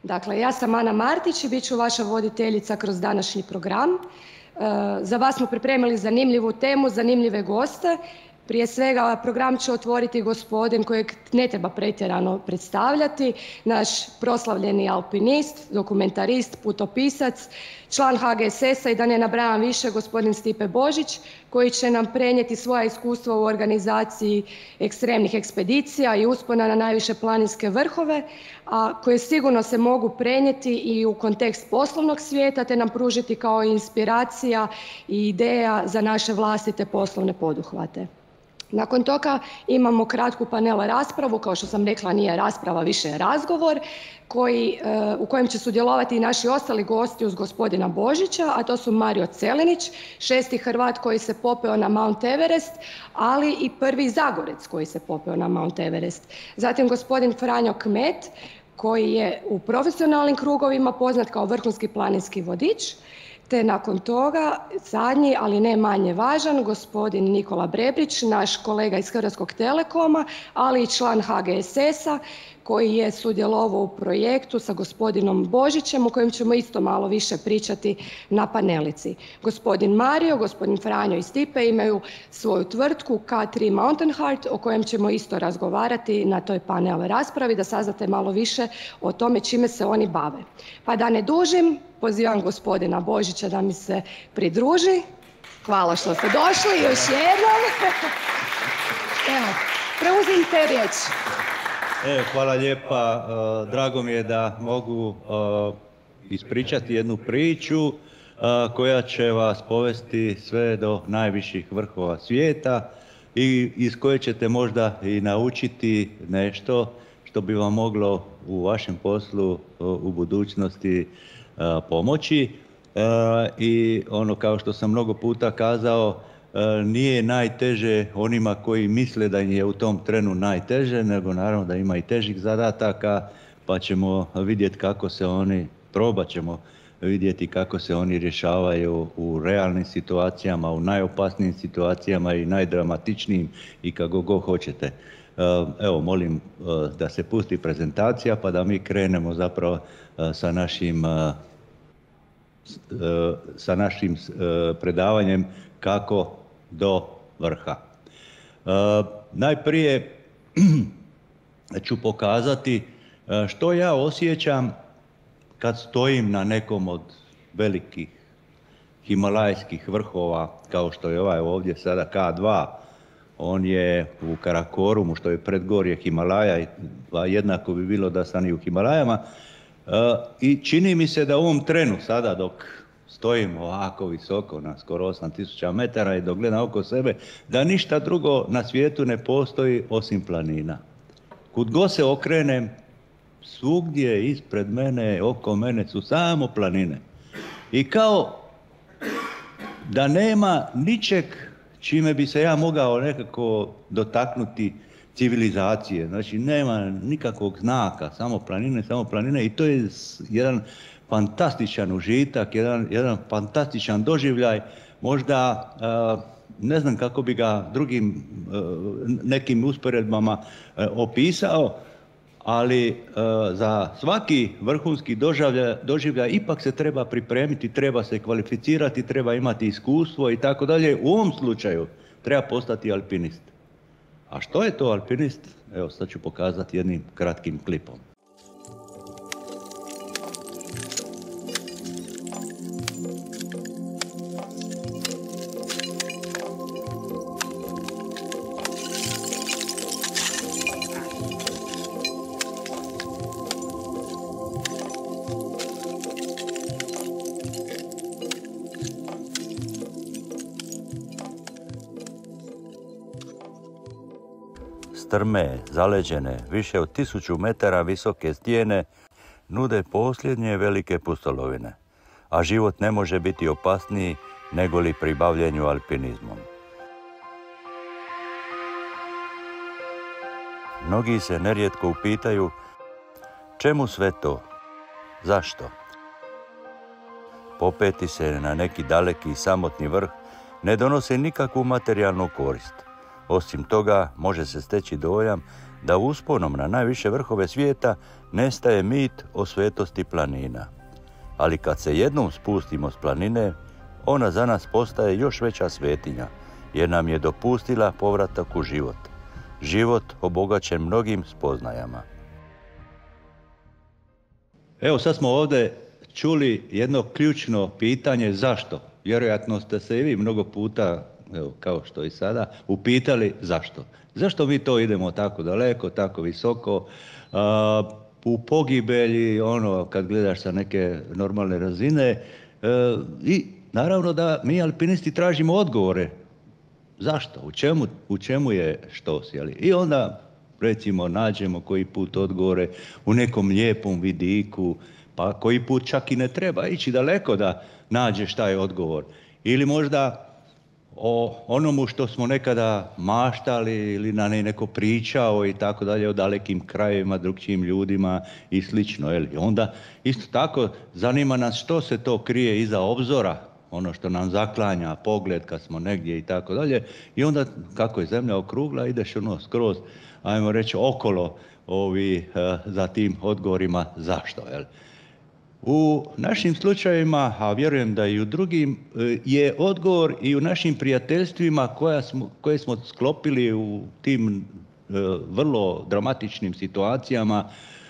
Dakle, ja sam Ana Martić i bit ću vaša voditeljica kroz današnji program. Za vas smo pripremili zanimljivu temu, zanimljive goste. Prije svega program će otvoriti gospodin kojeg ne treba pretjerano predstavljati, naš proslavljeni alpinist, dokumentarist, putopisac, član HGSS-a i da ne nabrajam više, gospodin Stipe Božić, koji će nam prenijeti svoja iskustva u organizaciji ekstremnih ekspedicija i uspona na najviše planinske vrhove, a koje sigurno se mogu prenijeti i u kontekst poslovnog svijeta te nam pružiti kao inspiracija i ideja za naše vlastite poslovne poduhvate. Nakon toga imamo kratku panel raspravu, kao što sam rekla nije rasprava, više je razgovor, u kojem će sudjelovati i naši ostali gosti uz gospodina Božića, a to su Mario Celinić, 6. Hrvat koji se popeo na Mount Everest, ali i prvi Zagorec koji se popeo na Mount Everest. Zatim gospodin Franjo Kmet, koji je u profesionalnim krugovima poznat kao vrhunski planinski vodič, te nakon toga zadnji, ali ne manje važan, gospodin Nikola Brebrić, naš kolega iz Hrvatskog Telekoma, ali i član HGSS-a koji je sudjelovao u projektu sa gospodinom Božićem o kojem ćemo isto malo više pričati na panelici. Gospodin Mario, gospodin Franjo i Stipe imaju svoju tvrtku K3 Mountain Heart o kojem ćemo isto razgovarati na toj panel raspravi da saznate malo više o tome čime se oni bave. Pa da ne dužim, pozivam gospodina Božića da mi se pridruži. Hvala što ste došli još jednom. Evo, preuzimite riječ. Hvala lijepa. Drago mi je da mogu ispričati jednu priču koja će vas povesti sve do najviših vrhova svijeta i iz koje ćete možda i naučiti nešto što bi vam moglo u vašem poslu u budućnosti pomoći. I ono, kao što sam mnogo puta kazao, nije najteže onima koji misle da im je u tom trenu najteže, nego naravno da ima i težih zadataka, pa ćemo vidjeti kako se oni, probat ćemo vidjeti kako se oni rješavaju u realnim situacijama, u najopasnijim situacijama i najdramatičnijim i kako god hoćete. Evo, molim da se pusti prezentacija pa da mi krenemo zapravo sa našim predavanjem kako do vrha. Najprije ću pokazati što ja osjećam kad stojim na nekom od velikih himalajskih vrhova, kao što je ovaj ovdje sada K2. On je u Karakorumu, što je predgorje Himalaja, a jednako bi bilo da sam i u Himalajama. I čini mi se da u ovom trenu sada dok stojim ovako visoko na skoro 8000 metara i dok gledam oko sebe, da ništa drugo na svijetu ne postoji osim planina. Kud god se okrenem, svugdje ispred mene, oko mene su samo planine. I kao da nema ničeg čime bi se ja mogao nekako dotaknuti civilizacije. Znači nema nikakvog znaka, samo planine i to je jedan fantastičan užitak, jedan fantastičan doživljaj. Možda ne znam kako bi ga drugim nekim usporedbama opisao, ali za svaki vrhunski doživljaj ipak se treba pripremiti, treba se kvalificirati, treba imati iskustvo i tako dalje. U ovom slučaju treba postati alpinist. A što je to alpinist? Evo, sad ću pokazati jednim kratkim klipom. Strme, zaleđene, više od 1000 metara visoke stijene nude posljednje velike pustolovine, a život ne može biti opasniji nego li pri bavljenju alpinizmom. Mnogi se nerijetko upitaju čemu sve to, zašto? Popeti se na neki daleki samotni vrh ne donosi nikakvu materijalnu korist. Osim toga, može se steći dojam da usponom na najviše vrhove svijeta nestaje mit o svetosti planina. Ali kad se jednom spustimo s planine, ona za nas postaje još veća svetinja, jer nam je dopustila povratak u život. Život obogaćen mnogim spoznajama. Evo sad smo ovdje čuli jedno ključno pitanje zašto. Vjerojatno ste se i vi mnogo puta, evo, kao što i sada, upitali zašto. Zašto mi to idemo tako daleko, tako visoko, u pogibelji, kad gledaš sa neke normalne razine. I naravno da mi alpinisti tražimo odgovore. Zašto? U čemu je štos? Jeli? I onda, recimo, nađemo koji put odgovore u nekom lijepom vidiku, pa koji put čak i ne treba ići daleko da nađeš taj odgovor. Ili možda o onomu što smo nekada maštali ili na neko pričao i tako dalje, o dalekim krajevima, drugčijim ljudima i slično. Jeli? Onda isto tako zanima nas što se to krije iza obzora, ono što nam zaklanja pogled kad smo negdje i tako dalje. I onda kako je zemlja okrugla, ideš skroz, ajmo reći, okolo za tim odgovorima zašto. Jel? U našim slučajevima, a vjerujem da i u drugim, je odgovor i u našim prijateljstvima koje smo sklopili u tim vrlo dramatičnim situacijama,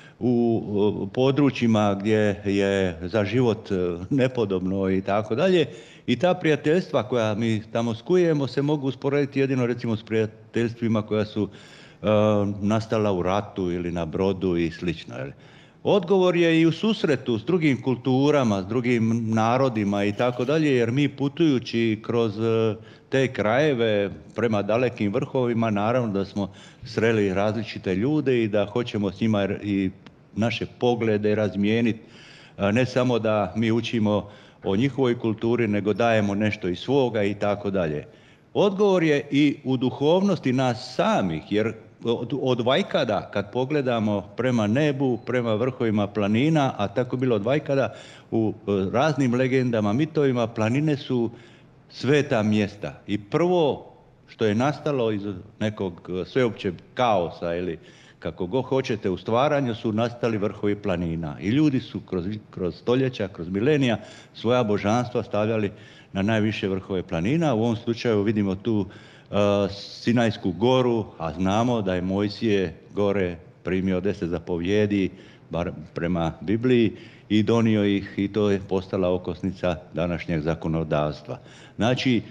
u područjima gdje je za život nepodobno i tako dalje. I ta prijateljstva koja mi tamo skujemo se mogu usporediti jedino recimo s prijateljstvima koja su nastala u ratu ili na brodu i slično. Odgovor je i u susretu s drugim kulturama, s drugim narodima i tako dalje, jer mi putujući kroz te krajeve prema dalekim vrhovima, naravno da smo sreli različite ljude i da hoćemo s njima i naše poglede razmijeniti. Ne samo da mi učimo o njihovoj kulturi, nego dajemo nešto iz svoga i tako dalje. Odgovor je i u duhovnosti nas samih, jer od Vajkada, kad pogledamo prema nebu, prema vrhovima planina, a tako bilo od Vajkada, u raznim legendama, mitovima, planine su sveta mjesta. I prvo što je nastalo iz nekog sveopćeg kaosa ili kako god hoćete u stvaranju su nastali vrhovi planina. I ljudi su kroz stoljeća, kroz milenija svoja božanstva stavljali na najviše vrhove planina. U ovom slučaju vidimo tu Sinajsku goru, a znamo da je Mojsije gore primio 10 zapovjedi, bar prema Bibliji, i donio ih i to je postala okosnica današnjeg zakonodavstva. Znači,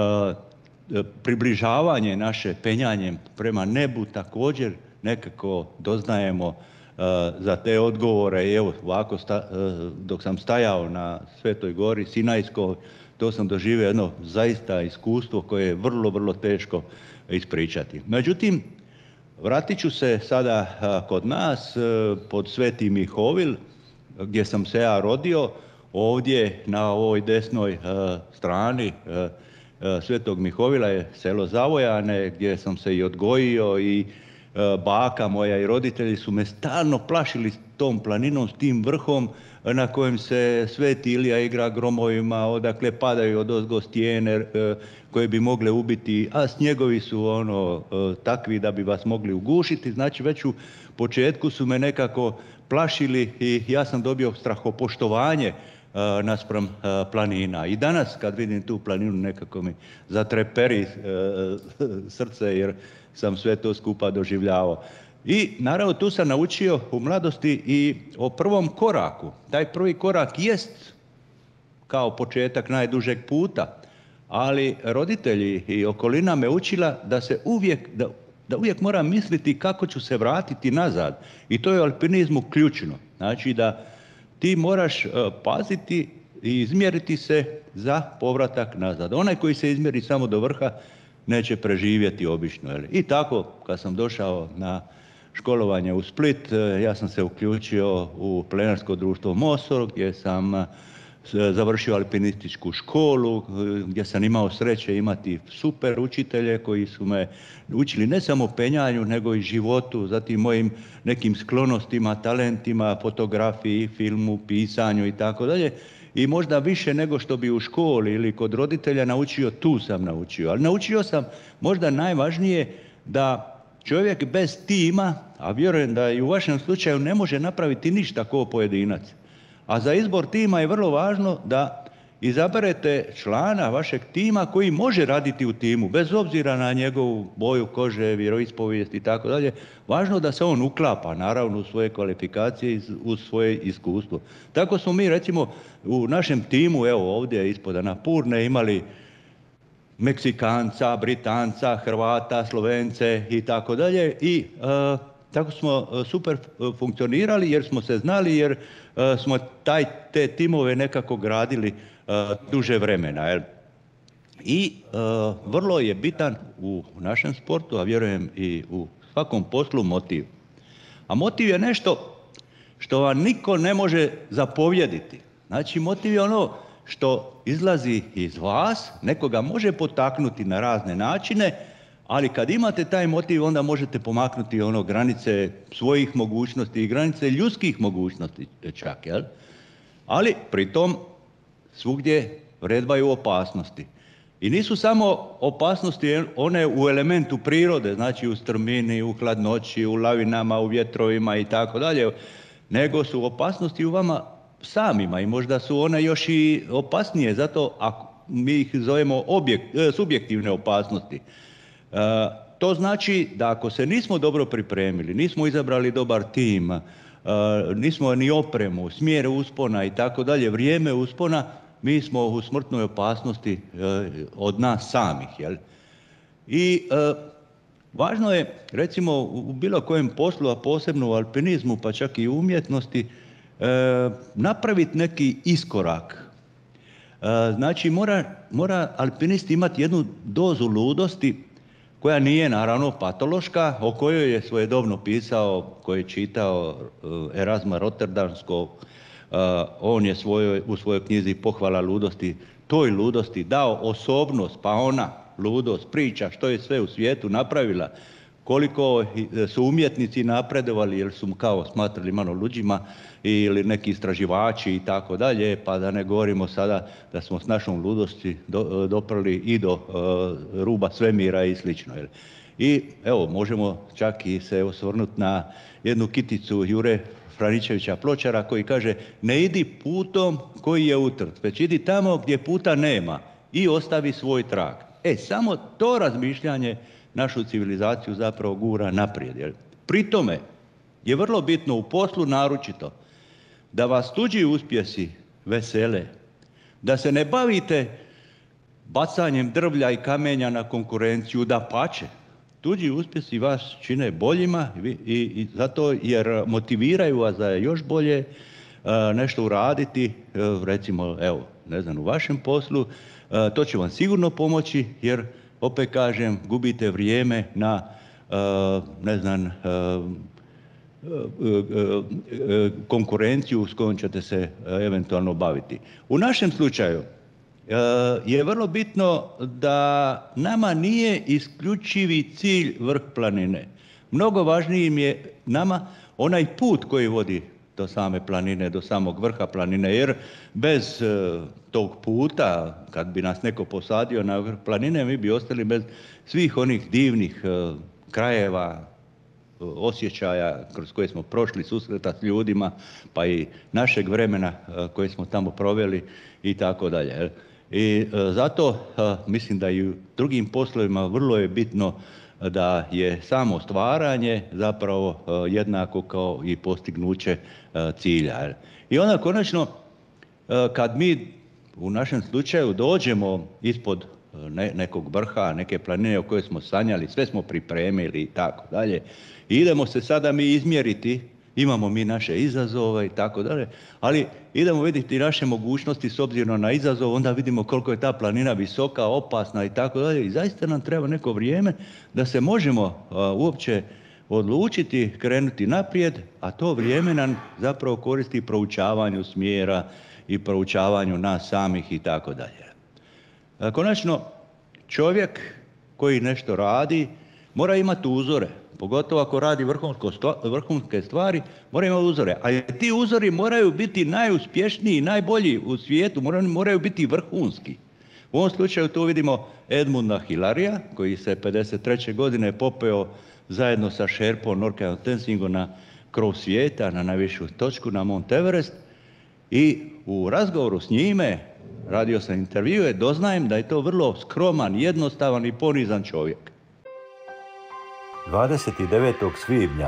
približavanje naše penjanjem prema nebu također nekako doznajemo za te odgovore. I evo, ovako dok sam stajao na Svetoj gori Sinajskoj, to sam doživio jedno zaista iskustvo koje je vrlo, vrlo teško ispričati. Međutim, vratit ću se sada kod nas pod Sveti Mihovil, gdje sam se ja rodio. Ovdje na ovoj desnoj strani Svetog Mihovila je selo Zavojane, gdje sam se i odgojio i baka moja i roditelji su me stalno plašili s tom planinom, s tim vrhom na kojem se Sveti Ilija igra gromovima, odakle padaju odozgo stijene koje bi mogle ubiti, a snjegovi su takvi da bi vas mogli ugušiti. Znači već u početku su me nekako plašili i ja sam dobio strahopoštovanje naspram planina. I danas kad vidim tu planinu nekako mi zatreperi srce jer sam sve to skupa doživljavao. I naravno tu sam naučio u mladosti i o prvom koraku. Taj prvi korak jest kao početak najdužeg puta, ali roditelji i okolina me učila da se uvijek moram misliti kako ću se vratiti nazad. I to je u alpinizmu ključno. Znači da ti moraš paziti i izmjeriti se za povratak nazad. Onaj koji se izmjeri samo do vrha neće preživjeti obično. I tako, kad sam došao na školovanje u Split, ja sam se uključio u Planinarsko društvo Mosor, gdje sam završio alpinističku školu, gdje sam imao sreće imati super učitelje koji su me učili ne samo penjanju, nego i životu, zatim mojim nekim sklonostima, talentima, fotografiji, filmu, pisanju i tako dalje. i možda više nego što bi u školi ili kod roditelja naučio, tu sam naučio. Ali naučio sam možda najvažnije da čovjek bez tima, a vjerujem da i u vašem slučaju ne može napraviti ništa kao pojedinac. A za izbor tima je vrlo važno da izaberete člana vašeg tima koji može raditi u timu, bez obzira na njegovu boju kože, vjeroispovijest i tako dalje. Važno da se on uklapa, naravno, u svoje kvalifikacije i u svoje iskustvo. Tako smo mi, recimo, u našem timu, evo ovdje ispod Anapurne, imali Meksikanca, Britanca, Hrvata, Slovence i tako dalje. I tako smo super funkcionirali jer smo se znali, jer smo te timove nekako gradili duže vremena. Jel? I vrlo je bitan u našem sportu, a vjerujem i u svakom poslu, motiv. A motiv je nešto što vam niko ne može zapovjediti. Znači, motiv je ono što izlazi iz vas, nekoga može potaknuti na razne načine, ali kad imate taj motiv, onda možete pomaknuti granice svojih mogućnosti i granice ljudskih mogućnosti čak, jel? Ali pritom svugdje vredvaju opasnosti. I nisu samo opasnosti one u elementu prirode, znači u strmini, u hladnoći, u lavinama, u vjetrovima i tako dalje, nego su opasnosti u vama samima i možda su one još i opasnije, zato ako mi ih zovemo subjektivne opasnosti. To znači da ako se nismo dobro pripremili, nismo izabrali dobar tim, nismo ni opremu, smjer uspona i tako dalje, vrijeme uspona, mi smo u smrtnoj opasnosti od nas samih. Jel? I važno je, recimo, u bilo kojem poslu, a posebno u alpinizmu, pa čak i u umjetnosti, napraviti neki iskorak. Znači, mora alpinist imati jednu dozu ludosti koja nije naravno patološka, o kojoj je svojedobno pisao, koji je čitao Erazma Rotterdamskog. On je u svojoj knjizi Pohvala ludosti toj ludosti dao osobnost, pa ona ludost priča što je sve u svijetu napravila, koliko su umjetnici napredovali jer su kao smatrali malo luđima ili neki istraživači i tako dalje, pa da ne govorimo sada da smo s našom ludosti doprli i do ruba svemira i slično. I evo, možemo čak i se osvrnuti na jednu kiticu Jure Franičevića Pločara koji kaže: ne idi putom koji je utrt, već idi tamo gdje puta nema i ostavi svoj trag. Samo to razmišljanje našu civilizaciju zapravo gura naprijed. Jel? Pri tome je vrlo bitno u poslu naročito da vas tuđi uspjesi vesele, da se ne bavite bacanjem drvlja i kamenja na konkurenciju, dapače. Tuđi uspjesi vas čine boljima i zato jer motiviraju vas da je još bolje nešto uraditi, recimo, evo, ne znam, u vašem poslu, to će vam sigurno pomoći jer, opet kažem, gubite vrijeme na, ne znam, konkurenciju s kojom ćete se eventualno baviti. U našem slučaju je vrlo bitno da nama nije isključivi cilj vrh planine. Mnogo važniji je nama onaj put koji vodi do same planine, do samog vrha planine, jer bez tog puta, kad bi nas neko posadio na vrh planine, mi bi ostali bez svih onih divnih krajeva, osjećaja kroz koje smo prošli, susreta s ljudima, pa i našeg vremena koje smo tamo proveli i tako dalje. I zato mislim da i u drugim poslovima vrlo je bitno da je samo stvaranje zapravo jednako kao i postignuće cilja. I onda konačno, kad mi u našem slučaju dođemo ispod nekog vrha, neke planine o kojoj smo sanjali, sve smo pripremili i tako dalje, i idemo se sada mi izmjeriti, imamo mi naše izazove i tako dalje, ali idemo vidjeti naše mogućnosti s obzirom na izazov, onda vidimo koliko je ta planina visoka, opasna i tako dalje, i zaista nam treba neko vrijeme da se možemo uopće odlučiti, krenuti naprijed, a to vrijeme nam zapravo koristi proučavanju smjera i proučavanju nas samih i tako dalje. Konačno, čovjek koji nešto radi mora imati uzore. Pogotovo ako radi vrhunske stvari, mora imati uzore. A ti uzori moraju biti najuspješniji, najbolji u svijetu, moraju biti vrhunski. U ovom slučaju tu vidimo Edmunda Hillarya, koji se 53. godine popeo zajedno sa šerpom Norkeom Tenzingom na krov svijeta, na najvišu točku, na Mount Everest. I u razgovoru s njime, radio sam intervjue, doznajem da je to vrlo skroman, jednostavan i ponizan čovjek. 29. svibnja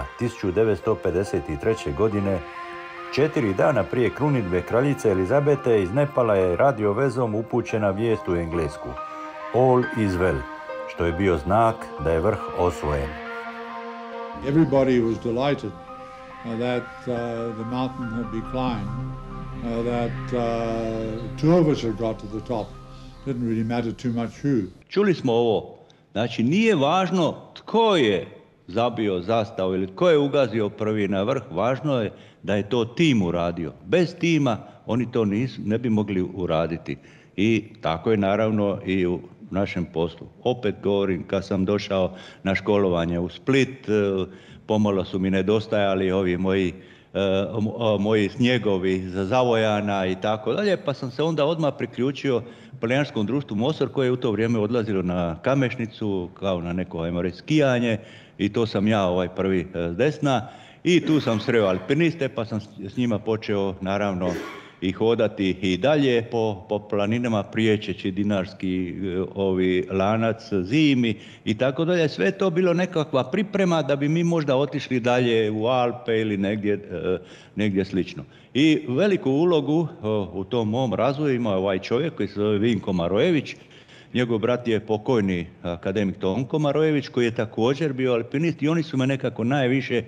1953. godine, 4 dana prije krunidbe kraljice Elizabete, iz Nepala je radiovezom upućena vijest u Englesku. All is well, što je bio znak da je vrh osvojen. Everybody was delighted that the mountain had been climbed, that two of us had got to the top. Didn't really matter too much who. Čuli smo ovo. Znači, nije važno tko je zabio zastavu ili tko je ugazio prvi na vrh, važno je da je to tim uradio. Bez tima oni to ne bi mogli uraditi. I tako je naravno i u našem poslu. Opet govorim, kad sam došao na školovanje u Split, pomalo su mi nedostajali ovi moji snjegovi za Zavojana i tako dalje, pa sam se onda odmah priključio Planinarskom društvu Mosor, koje je u to vrijeme odlazilo na Kamešnicu, kao na neko, ajmo reći, skijanje, i to sam ja prvi s desna, i tu sam sreo alpiniste, pa sam s njima počeo naravno i hodati i dalje po planinama, priječeći Dinarski lanac zimi i tako dalje. Sve to bilo nekakva priprema da bi mi možda otišli dalje u Alpe ili negdje slično. I veliku ulogu u tom mom razvoju ima ovaj čovjek koji se zove Vinko Marojević. Njegov brat je pokojni akademik Tonko Marojević, koji je također bio alpinist, i oni su me nekako najviše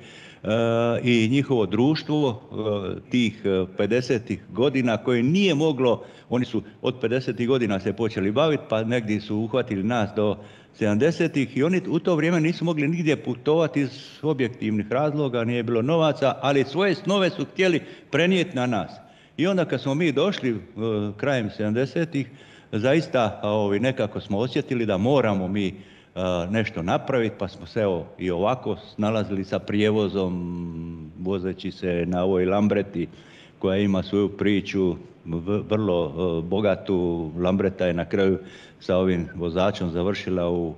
i njihovo društvo tih 50-ih godina koje nije moglo, oni su od 50-ih godina se počeli baviti, pa negdje su uhvatili nas do 70-ih, i oni u to vrijeme nisu mogli nigdje putovati iz objektivnih razloga, nije bilo novaca, ali svoje snove su htjeli prenijeti na nas. I onda kad smo mi došli krajem 70-ih, zaista nekako smo osjetili da moramo mi nešto napraviti, pa smo se i ovako snalazili sa prijevozom, vozeći se na ovoj Lambreti, koja ima svoju priču vrlo bogatu. Lambreta je na kraju sa ovim vozačom završila u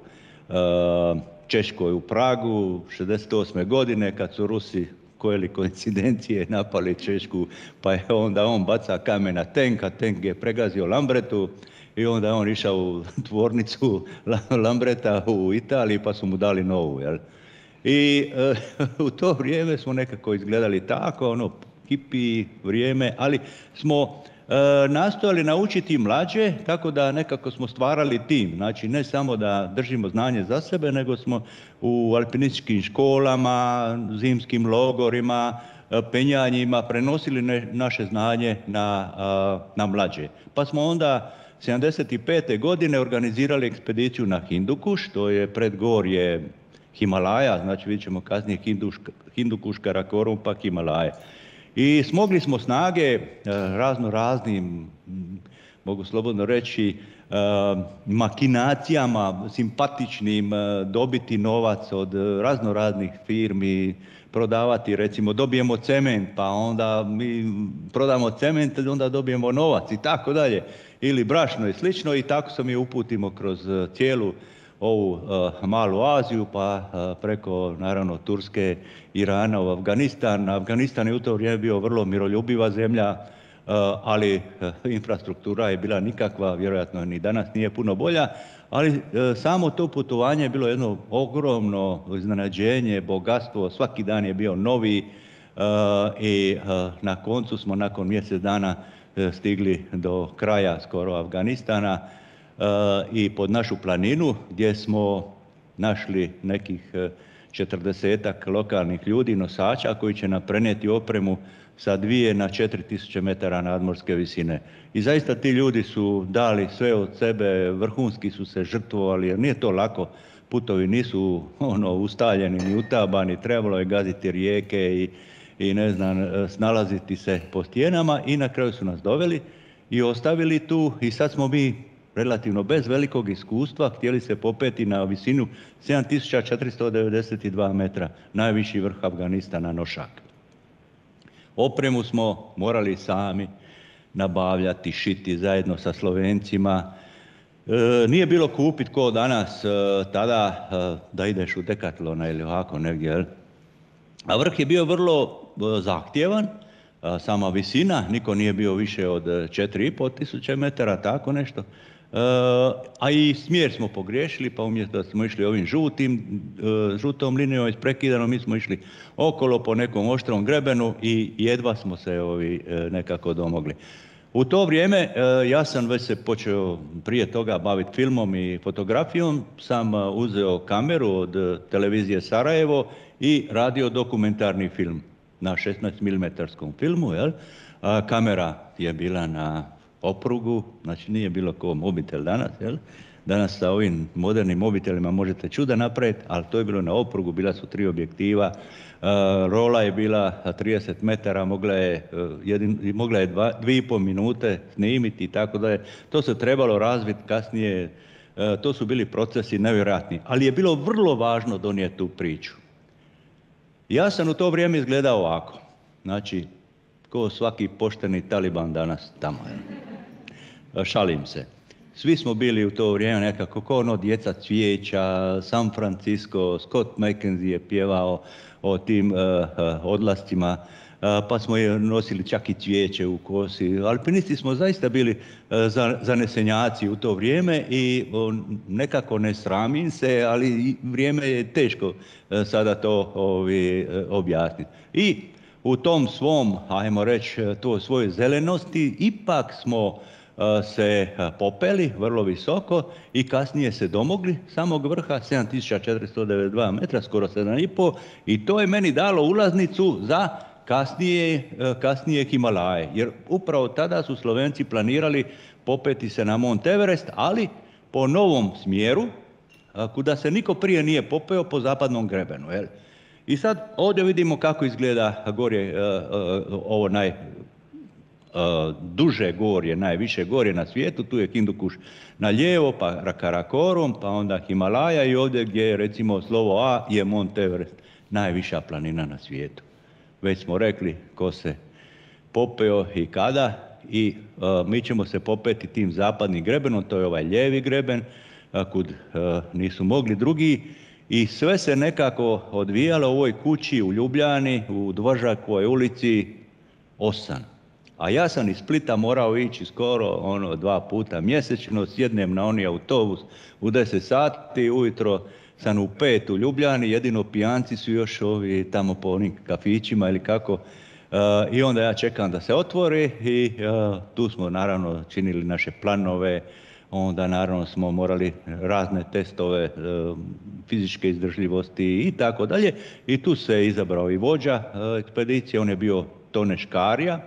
Češkoj, u Pragu, 68. godine, kad su Rusi koje koincidencije napali Češku, pa je onda on baca kamen na tenk, a tenk je pregazio Lambretu, i onda je on išao u tvornicu Lambreta u Italiji, pa su mu dali novu. Jel? I u to vrijeme smo nekako izgledali tako, hipi vrijeme, ali smo nastojali naučiti mlađe, tako da nekako smo stvarali tim. Znači, ne samo da držimo znanje za sebe, nego smo u alpinističkim školama, zimskim logorima, penjanjima prenosili naše znanje na mlađe. Pa smo onda 75. godine organizirali ekspediciju na Hindukuš, to je predgorje Himalaja, znači vidjet ćemo kasnije Hindukuš, Karakorum, pa Himalaje. I smogli smo snage raznim, mogu slobodno reći, makinacijama simpatičnim, dobiti novac od raznih firmi, prodavati, recimo dobijemo cement, pa onda mi prodamo cement, onda dobijemo novac i tako dalje, ili brašno i slično, i tako se mi uputimo kroz cijelu ovu malu Aziju, pa preko naravno Turske, Irana u Afganistan. Afganistan je u to vrijeme bio vrlo miroljubiva zemlja, ali infrastruktura je bila nikakva, vjerojatno ni danas nije puno bolja, ali samo to putovanje je bilo jedno ogromno iznenađenje, bogatstvo, svaki dan je bio novi, i na koncu smo nakon mjesec dana stigli do kraja skoro Afganistana i pod našu planinu, gdje smo našli nekih 40-ak lokalnih ljudi, nosača, koji će nam prenijeti opremu sa 2 na 4000 metara nadmorske visine. I zaista ti ljudi su dali sve od sebe, vrhunski su se žrtvovali, jer nije to lako, putovi nisu ustaljeni ni utabani, trebalo je gaziti rijeke i ne znam, snalaziti se po stijenama, i na kraju su nas doveli i ostavili tu, i sad smo mi relativno bez velikog iskustva, htjeli se popeti na visinu 7492 metra, najviši vrh Afganistana, Nošak. Opremu smo morali sami nabavljati, šiti zajedno sa Slovencima. Nije bilo kupit ko danas tada da ideš u Decathlona ili ovako negdje. Jel? A vrh je bio vrlo zahtjevan, sama visina, niko nije bio više od 4500 metara, tako nešto. A i smjer smo pogriješili, pa umjesto da smo išli ovim žutom linijom isprekidanom, mi smo išli okolo po nekom oštrom grebenu i jedva smo se nekako domogli. U to vrijeme ja sam već se počeo prije toga baviti filmom i fotografijom, sam uzeo kameru od televizije Sarajevo i radio dokumentarni film na 16 mm filmu. Jel? Kamera je bila na oprugu, znači nije bilo ko mobitel danas. Jel? Danas sa ovim modernim mobitelima možete čuda napraviti, ali to je bilo na oprugu, bila su 3 objektiva. Rola je bila 30 metara, mogla je 2,5 minute snimiti i tako da je. To se trebalo razviti kasnije, to su bili procesi nevjerojatni, ali je bilo vrlo važno donijeti tu priču. Ja sam u to vrijeme izgledao ovako, znači, ko svaki pošteni taliban danas tamo. Šalim se. Svi smo bili u to vrijeme nekako ko ono djeca cvijeća, San Francisco, Scott McKenzie je pjevao o tim odlascima, pa smo je nosili čak i cvijeće u kosi. Alpinisti smo zaista bili zanesenjaci u to vrijeme i nekako ne sramim se, ali vrijeme je teško sada to objasniti. I u tom svom, ajmo reći, to svojoj zelenosti, ipak smo se popeli vrlo visoko i kasnije se domogli samog vrha, 7492 metra, skoro 7,5, i to je meni dalo ulaznicu za kasnije Himalaje, jer upravo tada su Slovenci planirali popeti se na Mont Everest, ali po novom smjeru, kuda se niko prije nije popeo, po zapadnom grebenu. Jel? I sad ovdje vidimo kako izgleda gorje, ovo duže gorje, najviše gorje na svijetu, tu je Hindukuš na lijevo, pa Karakorum, pa onda Himalaja i ovdje gdje je recimo slovo A je Mont Everest, najviša planina na svijetu. Već smo rekli ko se popeo i kada i mi ćemo se popeti tim zapadnim grebenom, to je ovaj lijevi greben, kud nisu mogli drugi i sve se nekako odvijalo u ovoj kući u Ljubljani, u Dvoržakovoj ulici 8. A ja sam iz Splita morao ići skoro 2 puta mjesečno, sjednem na oni autobus u 10 sati, ujutro sam u 5 u Ljubljani, jedino pijanci su još ovi tamo po onim kafićima ili kako. I onda ja čekam da se otvori i tu smo naravno činili naše planove, onda naravno smo morali razne testove fizičke izdržljivosti i tako dalje. I tu se izabrao i vođa ekspedicije, on je bio Tone Škarja.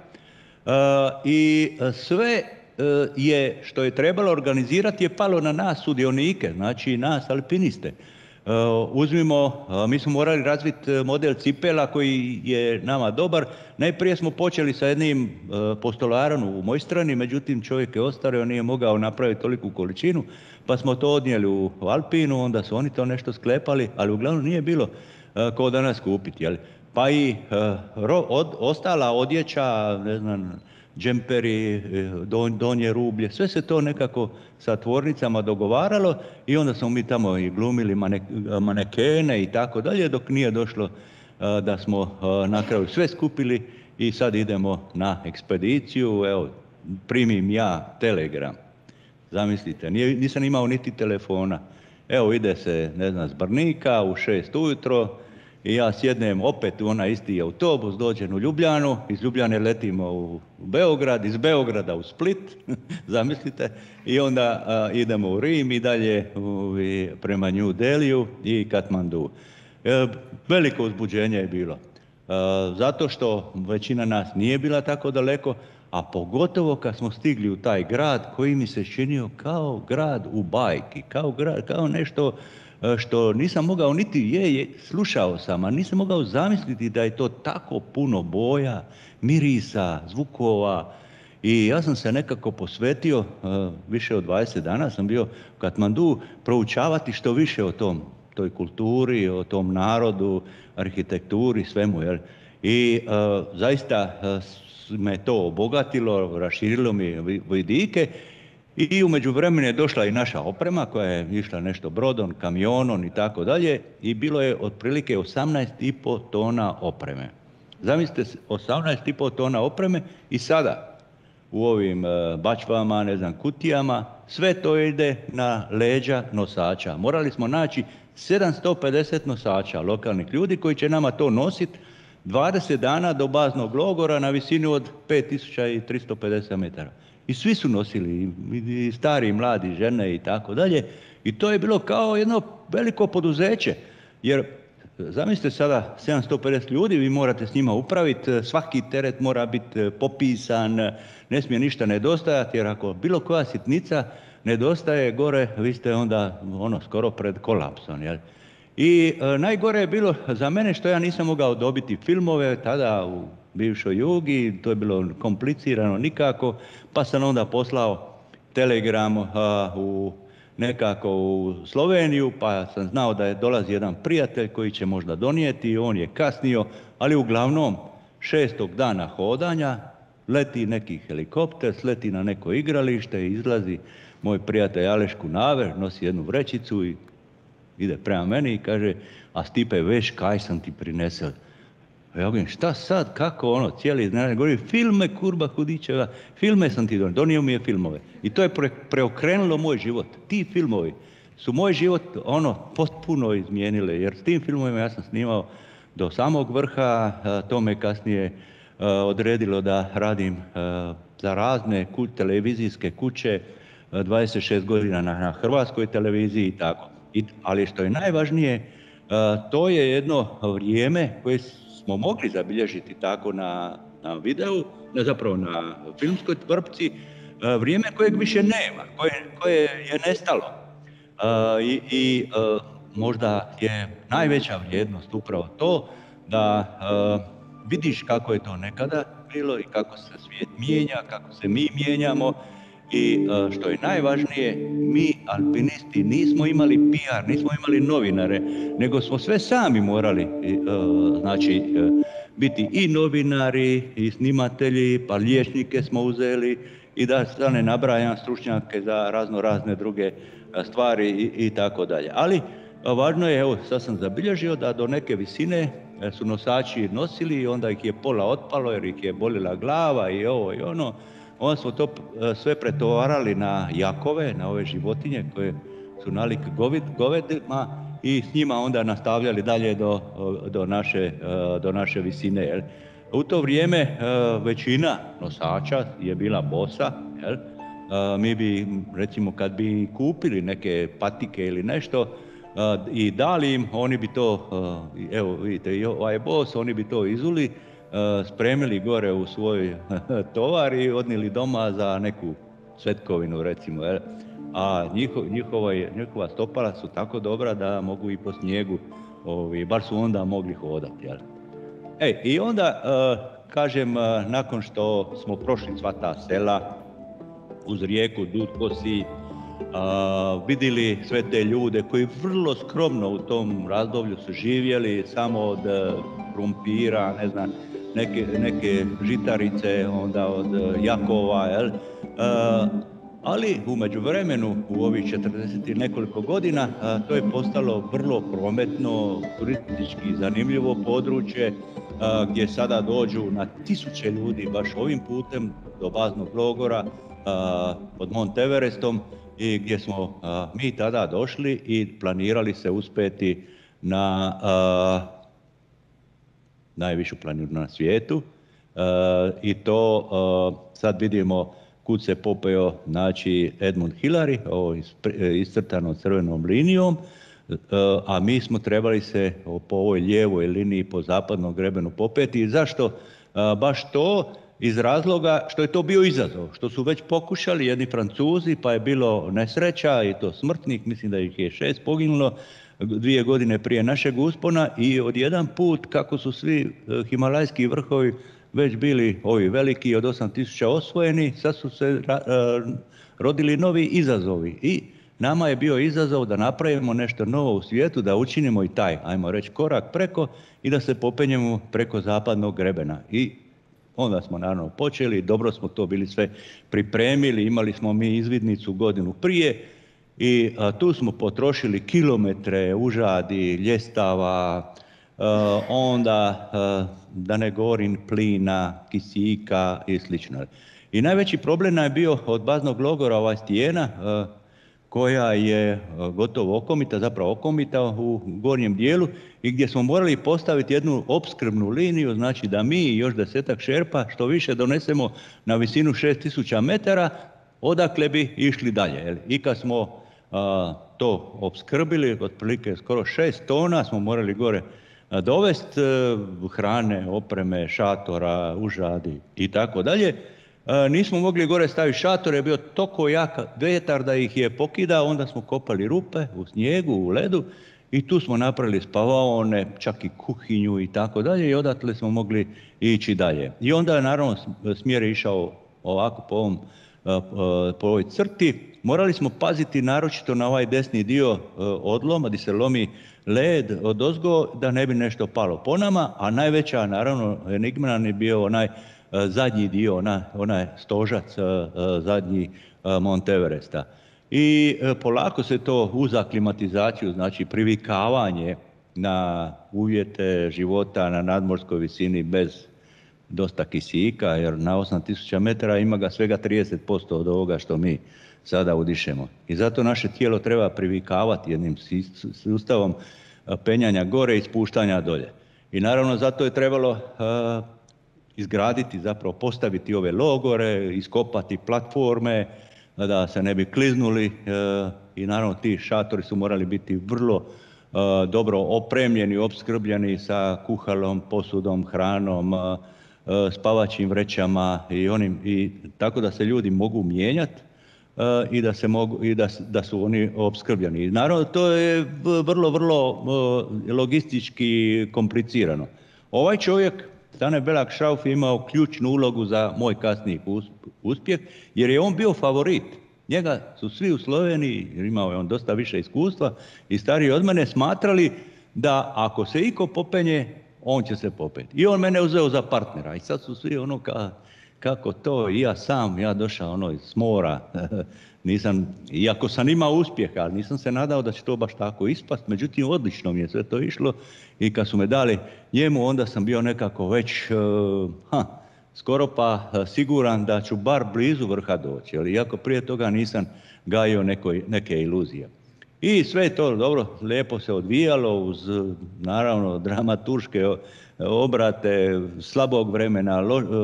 I sve je što je trebalo organizirati je palo na nas sudionike, znači nas alpiniste. Uzmimo, mi smo morali razviti model cipela koji je nama dobar. Najprije smo počeli sa jednim postolarom u Mojstrani, međutim čovjek je ostario, nije mogao napraviti toliku količinu, pa smo to odnijeli u Alpinu, onda su oni to nešto sklepali, ali uglavnom nije bilo ko danas kupiti, jel? Pa i ostala odjeća, ne znam, džemperi, donje rublje, sve se to nekako sa tvornicama dogovaralo i onda smo mi tamo i glumili manekene i tako dalje, dok nije došlo da smo na kraju sve skupili i sad idemo na ekspediciju. Evo, primim ja telegram, zamislite, nisam imao niti telefona. Evo ide se, ne znam, s Brnika u 6 ujutro, i ja sjednem opet u onaj isti autobus, dođem u Ljubljanu, iz Ljubljane letimo u Beograd, iz Beograda u Split, zamislite, i onda idemo u Rim i dalje prema New Delhiju i Katmandu. Veliko uzbuđenje je bilo, zato što većina nas nije bila tako daleko, a pogotovo kad smo stigli u taj grad koji mi se činio kao grad u bajki, kao nešto što nisam mogao niti slušao sam, a nisam mogao zamisliti da je to tako puno boja, mirisa, zvukova I ja sam se nekako posvetio, više od 20 dana sam bio u Katmandu, proučavati što više o toj kulturi, o tom narodu, arhitekturi, svemu. Jel? I zaista me to obogatilo, raširilo mi vidike i u međuvremenu je došla i naša oprema koja je išla nešto brodom, kamionom i tako dalje i bilo je otprilike 18,5 tona opreme. Zamislite, 18,5 tona opreme i sada u ovim bačvama, ne znam, kutijama, sve to ide na leđa nosača. Morali smo naći 750 nosača, lokalnih ljudi koji će nama to nositi 20 dana do baznog logora na visinu od 5350 metara. I svi su nosili, i stari, i mladi, žene i tako dalje. I to je bilo kao jedno veliko poduzeće, jer zamislite sada 750 ljudi, vi morate s njima upraviti, svaki teret mora biti popisan, ne smije ništa nedostajati, jer ako bilo koja sitnica nedostaje gore, vi ste onda skoro pred kolapsom. Jel? I najgore je bilo za mene što ja nisam mogao dobiti filmove tada u bivšoj Jugi, to je bilo komplicirano nikako, pa sam onda poslao telegram nekako u Sloveniju, pa sam znao da dolazi jedan prijatelj koji će možda donijeti, on je kasnio, ali uglavnom 6. dana hodanja leti neki helikopter, sleti na neko igralište i izlazi moj prijatelj Aleš Kunaver, nosi jednu vrećicu i ide prema meni i kaže, a Stipe, veš kaj sam ti prinesel? A ja govorim, šta sad, kako cijeli dan, govorim, filme, kurba hudićeva, filme sam ti donio mi je filmove. I to je preokrenulo moj život. Ti filmovi su moj život potpuno izmijenile, jer s tim filmovima ja sam snimao do samog vrha, to me kasnije odredilo da radim za razne televizijske kuće, 26 godina na hrvatskoj televiziji i tako. Ali što je najvažnije, to je jedno vrijeme koje smo mogli zabilježiti tako na videu, zapravo na filmskoj vrpci, vrijeme kojeg više nema, koje je nestalo. I možda je najveća vrijednost upravo to da vidiš kako je to nekada bilo i kako se svijet mijenja, kako se mi mijenjamo i što je najvažnije, mi alpinisti nismo imali PR, nismo imali novinare, nego smo sve sami morali biti i novinari i snimatelji, pa liječnike smo uzeli i da ne nabrajam stručnjake za razne druge stvari i tako dalje. Ali važno je, evo sad sam zabilježio da do neke visine su nosači nosili i onda ih je pola otpalo jer ih je bolila glava i ovo i ono. Onda smo to sve pretovarali na jakove, na ove životinje koje su nalik govedima i s njima onda nastavljali dalje do naše visine. Jel? U to vrijeme većina nosača je bila bosa. Jel? Mi bi, recimo, kad bi kupili neke patike ili nešto i dali im, oni bi to, evo vidite, ovaj bos, oni bi to izuli, spremili gore u svoj tovar i odnijeli doma za neku svetkovinu, recimo. A njihova stopala su tako dobra da mogu i po snijegu, bar su onda mogli hodati. I onda, kažem, nakon što smo prošli sva ta sela uz rijeku Dudkosi, vidjeli sve te ljude koji vrlo skromno u tom razdoblju su živjeli samo od krumpira, ne znam, neke žitarice, onda od jakova, jel? Ali u međuvremenu, u ovih 40 i nekoliko godina, to je postalo vrlo prometno, turistički zanimljivo područje, gdje sada dođu na tisuće ljudi baš ovim putem do baznog logora pod Mont Everestom i gdje smo mi tada došli i planirali se uspjeti na najvišu planinu na svijetu i to sad vidimo kud se popeo, znači, Edmund Hillary, ovo iscrtano crvenom linijom, a mi smo trebali se po ovoj lijevoj liniji po zapadnom grebenu popeti. Zašto? Baš to iz razloga što je to bio izazov, što su već pokušali jedni Francuzi, pa je bilo nesreća i to smrtnih, mislim da ih je 6 poginulo 2 godine prije našeg uspona i odjedan put kako su svi himalajski vrhovi već bili ovi veliki od 8000 osvojeni, sad su se rodili novi izazovi i nama je bio izazov da napravimo nešto novo u svijetu, da učinimo i taj, ajmo reći, korak preko i da se popenjemo preko zapadnog grebena. I onda smo naravno počeli, dobro smo to bili sve pripremili, imali smo mi izvidnicu godinu prije i tu smo potrošili kilometre užadi, ljestava, onda da ne govorim plina, kisika i slično. I najveći problem je bio od baznog logora ova stijena koja je gotovo okomita, zapravo okomita u gornjem dijelu i gdje smo morali postaviti jednu opskrbnu liniju, znači da mi i još 10-ak šerpa što više donesemo na visinu 6000 metara, odakle bi išli dalje. I kad smo to opskrbili, otprilike skoro 6 tona smo morali gore dovesti hrane, opreme, šatora, užadi i tako dalje. Nismo mogli gore staviti šator, je bio toliko jak vjetar da ih je pokidao, onda smo kopali rupe u snijegu, u ledu i tu smo napravili spavaone, čak i kuhinju i tako dalje i odatle smo mogli ići dalje. I onda je naravno smjer išao ovako po ovoj crti. Morali smo paziti naročito na ovaj desni dio odloma gdje se lomi led odozgo da ne bi nešto palo po nama, a najveća naravno enigma nam je bio onaj zadnji dio, onaj stožac zadnji Mount Everesta. I polako se to uz aklimatizaciju, znači privikavanje na uvjete života na nadmorskoj visini bez dosta kisika, jer na 8000 metara ima ga svega 30% od ovoga što mi sada udišemo. I zato naše tijelo treba privikavati jednim sustavom penjanja gore i spuštanja dolje. I naravno zato je trebalo izgraditi, zapravo postaviti ove logore, iskopati platforme da se ne bi kliznuli i naravno ti šatori su morali biti vrlo dobro opremljeni, opskrbljeni sa kuhalom, posudom, hranom, spavaćim vrećama i tako da se ljudi mogu mijenjati i da su oni opskrbljeni. I naravno to je vrlo logistički komplicirano. Ovaj čovjek Stane Belak-Šrauf je imao ključnu ulogu za moj kasniji uspjeh, jer je on bio favorit. Njega su svi u Sloveniji, jer imao je on dosta više iskustva i stariji od mene, smatrali da ako se iko popenje, on će se popeti. I on mene uzeo za partnera i sad su svi ono kako to, i ja došao iz mora, iako sam imao uspjeha, ali nisam se nadao da će to baš tako ispast, međutim odlično mi je sve to išlo i kad su me dali njemu, onda sam bio nekako već skoro pa siguran da ću bar blizu vrha doći, ali iako prije toga nisam gajio neke iluzije. I sve to dobro, lijepo se odvijalo uz naravno dramaturške obrate, slabog vremena,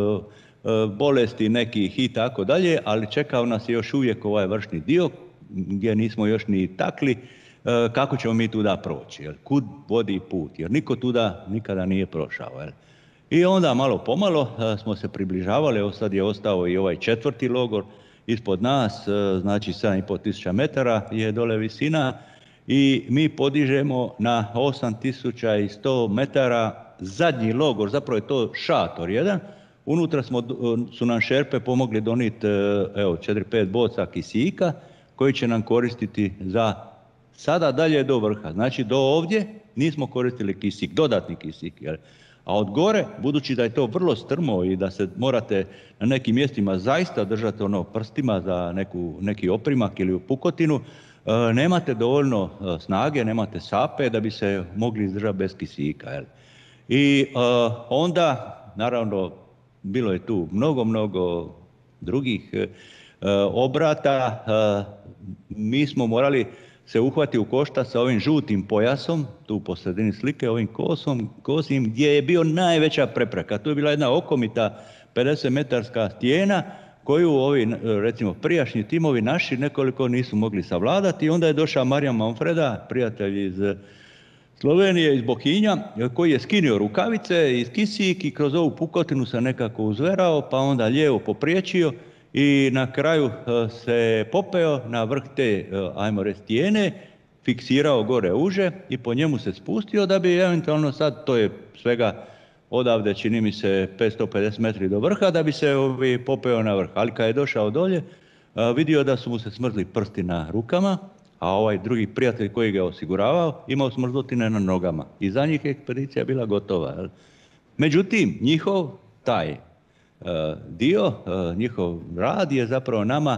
bolesti nekih i tako dalje, ali čekao nas je još uvijek ovaj vršni dio gdje nismo još ni takli kako ćemo mi tuda proći, kud vodi put, jer niko tuda nikada nije prošao. I onda malo pomalo smo se približavali, evo sad je ostao i ovaj 4. logor ispod nas, znači 7500 metara je dole visina i mi podižemo na 8100 metara zadnji logor, zapravo je to šator jedan. Unutra su nam šerpe pomogli donijeti 4-5 boca kisika koji će nam koristiti za sada dalje do vrha. Znači do ovdje nismo koristili kisik, dodatni kisik. A od gore, budući da je to vrlo strmo i da se morate na nekim mjestima zaista držati prstima za neki oprimak ili pukotinu, nemate dovoljno snage, nemate sape da bi se mogli izdržati bez kisika. I onda, naravno, bilo je tu mnogo drugih obrata. Mi smo morali se uhvati u koštac sa ovim žutim pojasom, tu po sredini slike, ovim kosim, gdje je bio najveća prepreka. Tu je bila jedna okomita 50-metarska stijena koju ovi, recimo, prijašnji timovi naši nekoliko nisu mogli savladati. I onda je došao Marijan Manfreda, prijatelj iz Slovenije, iz Bohinja, koji je skinio rukavice iz kisik i kroz ovu pukotinu se nekako uzverao, pa onda lijevo popriječio i na kraju se popeo na vrh te, ajmo reći, stijene, fiksirao gore uže i po njemu se spustio da bi eventualno sad, to je svega odavde čini mi se 550 metri do vrha da bi se popeo na vrh. Ali kad je došao dolje, vidio da su mu se smrzli prsti na rukama, a ovaj drugi prijatelj koji ga je osiguravao imao smrzotine na nogama. I za njih je ekspedicija bila gotova. Jel? Međutim, njihov taj dio, njihov rad je zapravo nama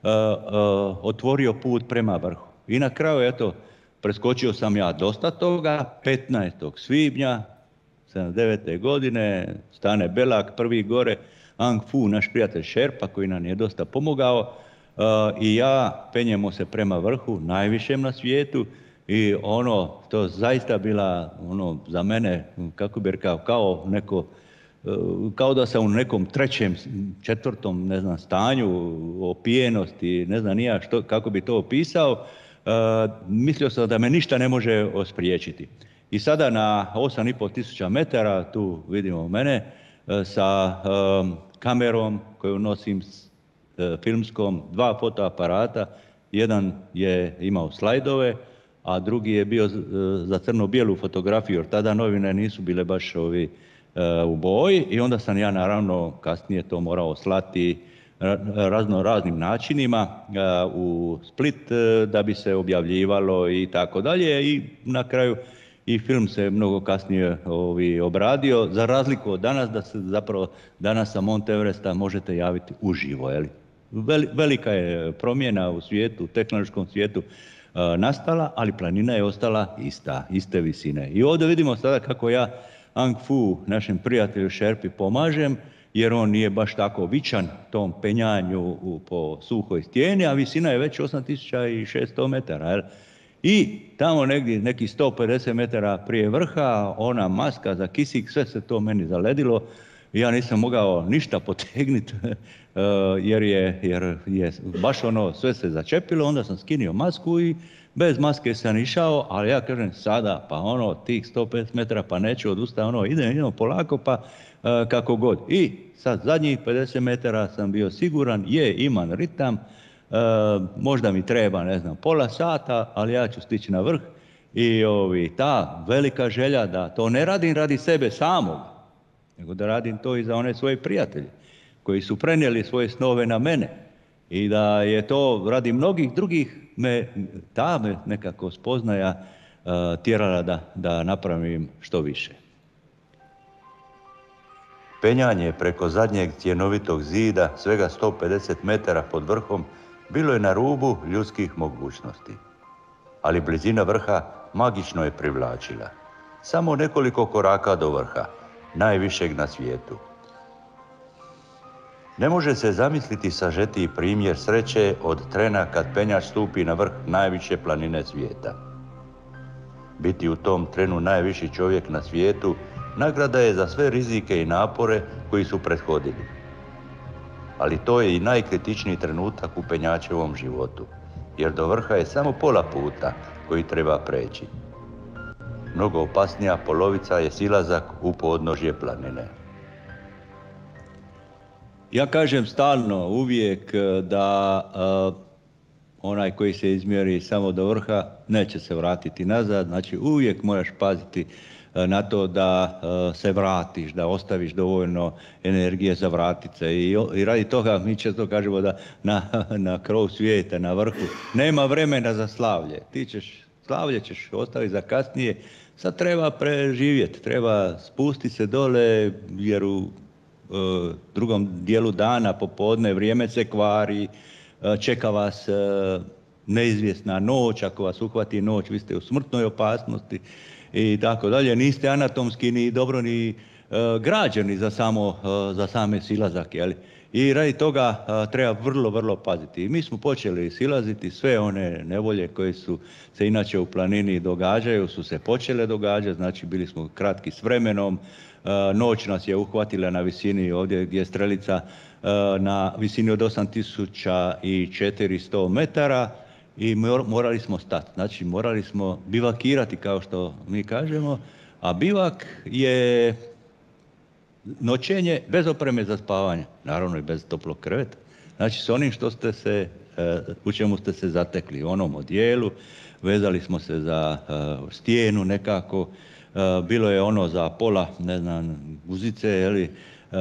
otvorio put prema vrhu. I na kraju, eto, preskočio sam ja dosta toga. 15. svibnja 1979. godine Stane Belak prvi gore, Ang Fu, naš prijatelj Šerpa koji nam je dosta pomogao, i ja penjemo se prema vrhu, najvišem na svijetu, i to zaista bila za mene, kako bi rekao, kao da sam u nekom trećem, četvrtom, ne znam, stanju, opijenosti, ne znam ni ja kako bi to opisao. Mislio sam da me ništa ne može spriječiti. I sada na 8.500 metara, tu vidimo mene, sa kamerom koju nosim filmskom, 2 fotoaparata, jedan je imao slajdove, a drugi je bio za crno-bijelu fotografiju, jer tada novine nisu bile baš u boji, i onda sam ja naravno kasnije to morao slati raznim načinima u Split da bi se objavljivalo i tako dalje, i na kraju i film se mnogo kasnije obradio, za razliku od danas, da se zapravo danas sa Mount Everesta možete javiti uživo. Velika je promjena u svijetu, u tehnološkom svijetu nastala, ali planina je ostala iste visine. I ovdje vidimo sada kako ja Ang Fu, našem prijatelju Šerpi, pomažem, jer on nije baš tako vičan tom penjanju po suhoj stijeni, a visina je već 8600 metara. I tamo negdje, nekih 150 metara prije vrha, ona maska za kisik, sve se to meni zaledilo. Ja nisam mogao ništa potegnuti, jer je baš sve se začepilo. Onda sam skinio masku i bez maske sam išao, ali ja kažem sada, pa tih 150 metara, pa neću odustati, idem polako, pa kako god. I sad zadnjih 50 metara sam bio siguran, imam ritam, možda mi treba, ne znam, pola sata, ali ja ću stići na vrh. I ta velika želja da to ne radim radi sebe samog, nego da radim to i za one svoje prijatelje koji su prenijeli svoje snove na mene, i da je to radi mnogih drugih, ta me nekako spoznaja tjerala da napravim što više. Penjanje preko zadnjeg cjenovitog zida, svega 150 metara pod vrhom, bilo je na rubu ljudskih mogućnosti. Ali blizina vrha magično je privlačila. Samo nekoliko koraka do vrha, najvišeg na svijetu. Ne može se zamisliti sažetiji primjer sreće od trena kad penjač stupi na vrh najviše planine svijeta. Biti u tom trenu najviši čovjek na svijetu nagrada je za sve rizike i napore koji su prethodili. Ali to je i najkritičniji trenutak u penjačevom životu, jer do vrha je samo pola puta koji treba preći. Mnogo opasnija polovica je silazak u podnožje planine. Ja kažem stalno, uvijek, da onaj koji se izmjeri samo do vrha neće se vratiti nazad. Znači uvijek moraš paziti na to da se vratiš, da ostaviš dovoljno energije za vratit se. I radi toga mi često kažemo da na krov svijeta, na vrhu, nema vremena za slavlje. Slavlje ćeš ostaviti za kasnije. Sad treba preživjeti, treba spustiti se dole, jer u drugom dijelu dana, popodne, vrijeme se kvari, čeka vas neizvjesna noć, ako vas uhvati noć, vi ste u smrtnoj opasnosti i tako dalje. Niste anatomski ni dobro ni građeni za same silazak, jel? I radi toga treba vrlo, vrlo paziti. I mi smo počeli silaziti, sve one nevolje koje su se inače u planini događaju, su se počele događati, znači bili smo kratki s vremenom, noć nas je uhvatila na visini, ovdje gdje je strelica, na visini od 8400 metara i morali smo stati. Znači morali smo bivakirati, kao što mi kažemo, a bivak je noćenje bez opreme za spavanje, naravno i bez toplog kreveta. Znači s onim u čemu ste se zatekli, u onom odijelu, vezali smo se za stijenu nekako, bilo je za pola, ne znam, guzice, jeli,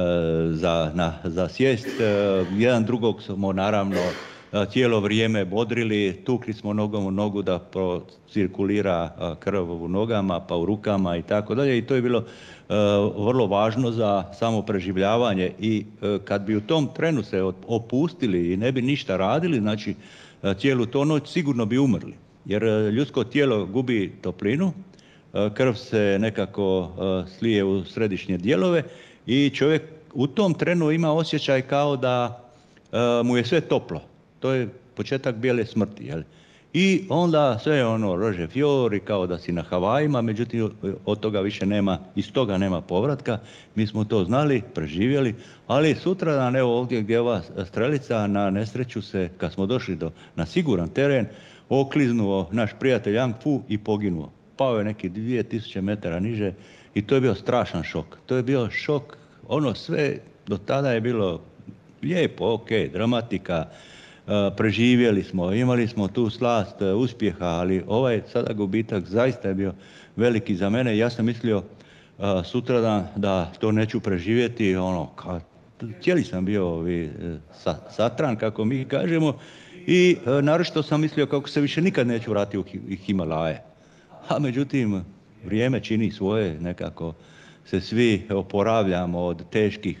za sjest. Jedan drugog smo naravno cijelo vrijeme bodrili, tukli smo nogom u nogu da procirkulira krv u nogama, pa u rukama i tako dalje. I to je bilo vrlo važno za samo preživljavanje. I kad bi u tom trenu se opustili i ne bi ništa radili, znači cijelu to noć sigurno bi umrli. Jer ljudsko tijelo gubi toplinu, krv se nekako slije u središnje dijelove i čovjek u tom trenu ima osjećaj kao da mu je sve toplo. To je početak bijele smrti. Jel? I onda sve ono rože fiori, kao da si na Havajima, međutim od toga više nema, iz toga nema povratka. Mi smo to znali, preživjeli, ali sutradan, evo ovdje gdje je ova strelica, na nesreću se, kad smo došli na siguran teren, okliznuo naš prijatelj Yang Fu i poginuo. Pao je neki 2000 metara niže i to je bio strašan šok. To je bio šok, ono sve do tada je bilo lijepo, ok, dramatika, preživjeli smo, imali smo tu slast uspjeha, ali ovaj sada gubitak zaista je bio veliki za mene. Ja sam mislio sutradan da to neću preživjeti, cijeli sam bio satran, kako mi kažemo, i naročito sam mislio kako se više nikad neću vratiti u Himalaje. A međutim, vrijeme čini svoje, nekako se svi oporavljamo od teških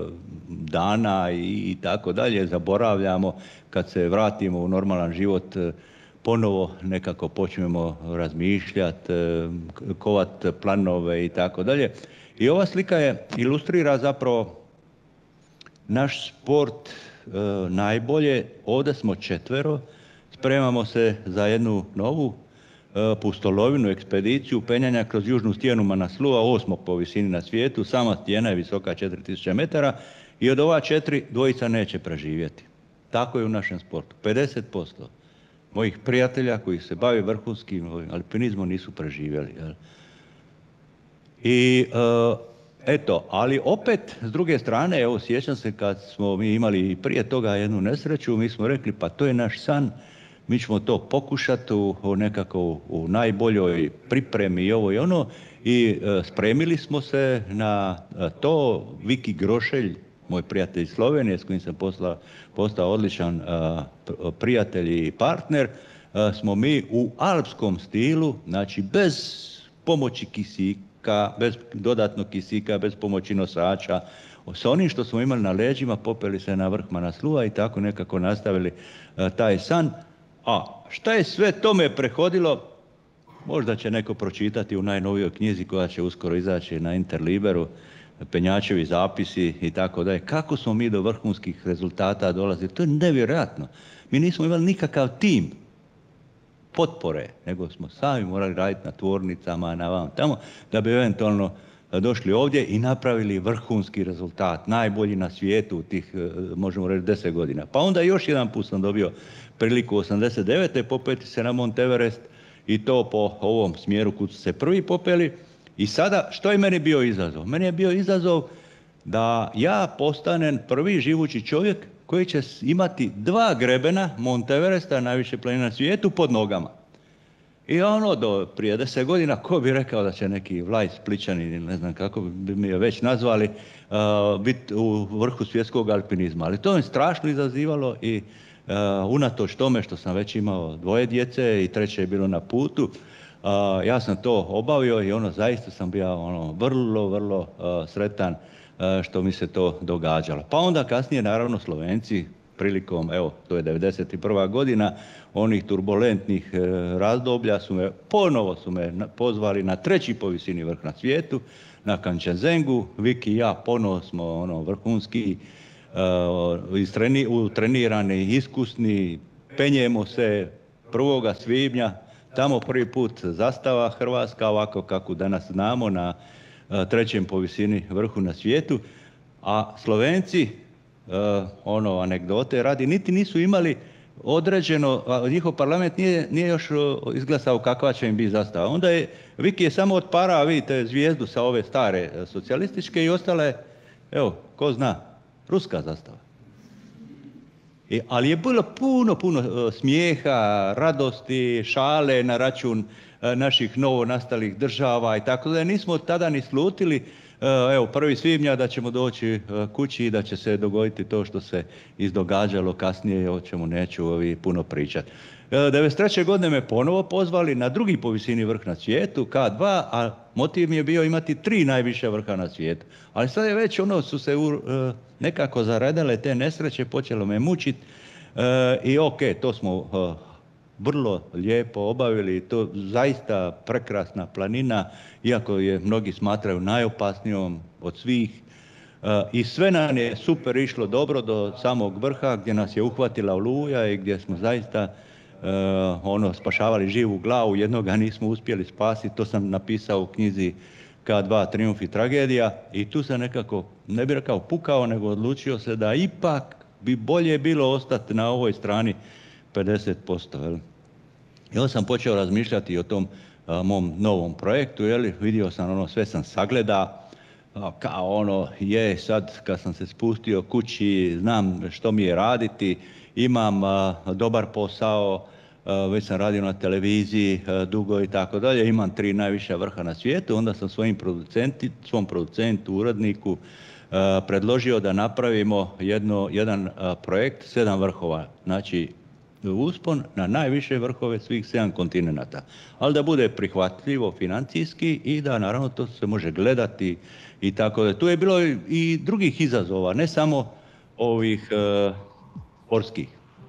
dana i tako dalje, zaboravljamo, kad se vratimo u normalan život, ponovo nekako počnemo razmišljati, kovat planove i tako dalje. I ova slika ilustrira zapravo naš sport najbolje. Ovdje smo 4, spremamo se za jednu novu pustolovinu, ekspediciju penjanja kroz južnu stijenu Manaslua, 8. po visini na svijetu. Sama stijena je visoka 4000 metara i od ova 4 dvojica neće preživjeti. Tako je u našem sportu. 50% mojih prijatelja koji se bave vrhunskim alpinizmom nisu preživjeli. Jel? I eto, ali opet s druge strane, evo sjećam se kad smo mi imali prije toga jednu nesreću, mi smo rekli pa to je naš san, mi ćemo to pokušati nekako u najboljoj pripremi i ovo i ono, i spremili smo se na to. Viki Grošelj, moj prijatelj iz Slovenije s kojim sam postao odličan prijatelj i partner, smo mi u alpskom stilu, znači bez pomoći kisika, bez dodatnog kisika, bez pomoći nosača, sa onim što smo imali na leđima, popeli se na vrh Manaslua i tako nekako nastavili taj san. A šta je sve tome prehodilo, možda će neko pročitati u najnovijoj knjizi koja će uskoro izaći na Interliberu, penjačevi zapisi i tako dalje. Kako smo mi do vrhunskih rezultata dolazili, to je nevjerojatno. Mi nismo imali nikakav tim potpore, nego smo sami morali raditi na tvornicama, na vam tamo, da bi eventualno došli ovdje i napravili vrhunski rezultat, najbolji na svijetu u tih, možemo reći, 10 godina. Pa onda još jedan put sam dobio priliku 89. popeti se na Mont Everest i to po ovom smjeru kud su se prvi popeli. I sada, što je meni bio izazov? Meni je bio izazov da ja postanem prvi živući čovjek koji će imati 2 grebena Mont Everesta, najviše planine na svijetu, pod nogama. I do prije 10 godina, ko bi rekao da će neki Vlaj Splićanin, ne znam kako bi mi je već nazvali, biti u vrhu svjetskog alpinizma. Ali to je strašno izazivalo i unatoč tome što sam već imao 2 djece i 3. je bilo na putu, ja sam to obavio i zaista sam bio vrlo sretan što mi se to događalo. Pa onda kasnije naravno Slovenci prilikom, to je 91. godina, onih turbulentnih razdoblja ponovo su me pozvali na 3. po visini vrh na svijetu, na Kančenzengu. Viki i ja ponovo smo vrhunski, trenirani, iskusni, penjemo se 1. svibnja, tamo prvi put zastava Hrvatska, ovako kako danas znamo, na 3. po visini vrhu na svijetu, a Slovenci, anegdote radi, niti nisu imali određeno, njihov parlament nije još izglasao kakva će im biti zastava. Onda je Viki samo otparao, vidite, zvijezdu sa ove stare socijalističke i ostale, ko zna, ruska zastava. Ali je bilo puno smijeha, radosti, šale na račun naših novonastalih država i tako da nismo tada ni slutili, evo 1. svibnja da ćemo doći kući i da će se dogoditi to što se izdogađalo kasnije, o čemu neću puno pričati. 1993. godine me ponovo pozvali na drugi po visini vrh na svijetu, K2, a motiv mi je bio imati 3 najviše vrha na svijetu. Ali sad je već su se nekako zaredale te nesreće, počelo me mučiti i ok, to smo vrlo lijepo obavili, to zaista prekrasna planina, iako je mnogi smatraju najopasnijom od svih. I sve nam je super išlo dobro do samog vrha gdje nas je uhvatila oluja i gdje smo zaista spašavali živu glavu. Jednoga nismo uspjeli spasiti, to sam napisao u knjizi K2 Trijumf i tragedija i tu sam nekako, ne bih rekao pukao, nego odlučio se da ipak bi bolje bilo ostati na ovoj strani 50%. I onda sam počeo razmišljati o tom mom novom projektu, vidio sam sve sam sagleda, kao sad kad sam se spustio kući, znam što mi je raditi, imam dobar posao, već sam radio na televiziji dugo i tako dalje, imam 3 najviša vrha na svijetu, onda sam svom producentu, uredniku predložio da napravimo jedan projekt 7 vrhova, znači uspon na najviše vrhove svih 7 kontinenata, ali da bude prihvatljivo financijski i da naravno to se može gledati i tako da. Tu je bilo i drugih izazova, ne samo ovih sportskih.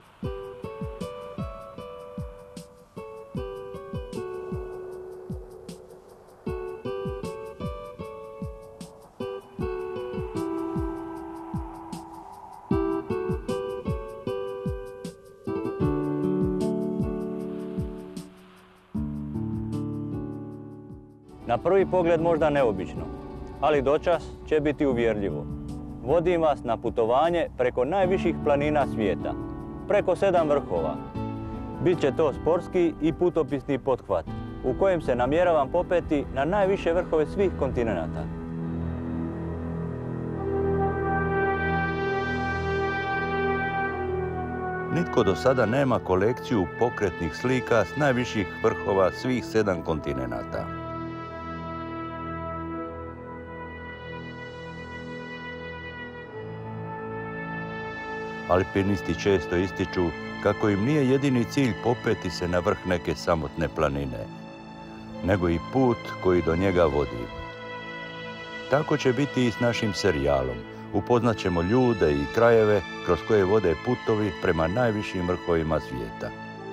Na prvi pogled možda neobično, ali dočas će biti uvjerljivo. Vodim vas na putovanje preko najviših planina svijeta, preko 7 vrhova. Biće to sportski i putopisni pothvat, u kojem se namjeravam popeti na najviše vrhove svih kontinenata. Nitko do sada nema kolekciju pokretnih slika s najviših vrhova svih 7 kontinenata. Alpinisti često ističu kako im nije jedini cilj popeti se na vrh neke samotne planine, nego i put koji do njega vodi. Tako će biti i s našim serijalom. Upoznat ćemo ljude i krajeve kroz koje vode putovi prema najvišim vrhovima svijeta.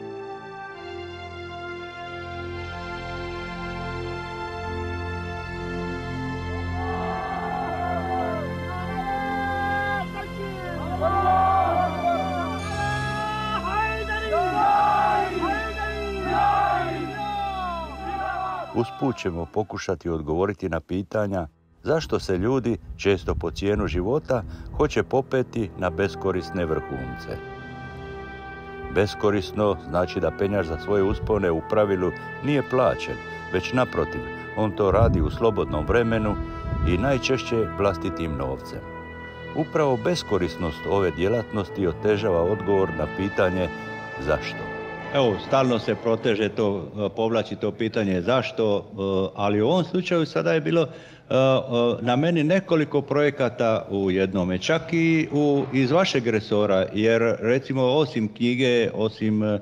Usput ćemo pokušati odgovoriti na pitanja zašto se ljudi, često po cijenu života, hoće popeti na beskorisne vrhunce. Beskorisno znači da penjač za svoje uspone u pravilu nije plaćen, već naprotiv, on to radi u slobodnom vremenu i najčešće vlastitim novcem. Upravo beskorisnost ove djelatnosti otežava odgovor na pitanje zašto. Evo, stalno se proteže to, povlači to pitanje zašto, ali u ovom slučaju sada je bilo na meni nekoliko projekata u jednome, čak i iz vašeg resora, jer recimo osim knjige, osim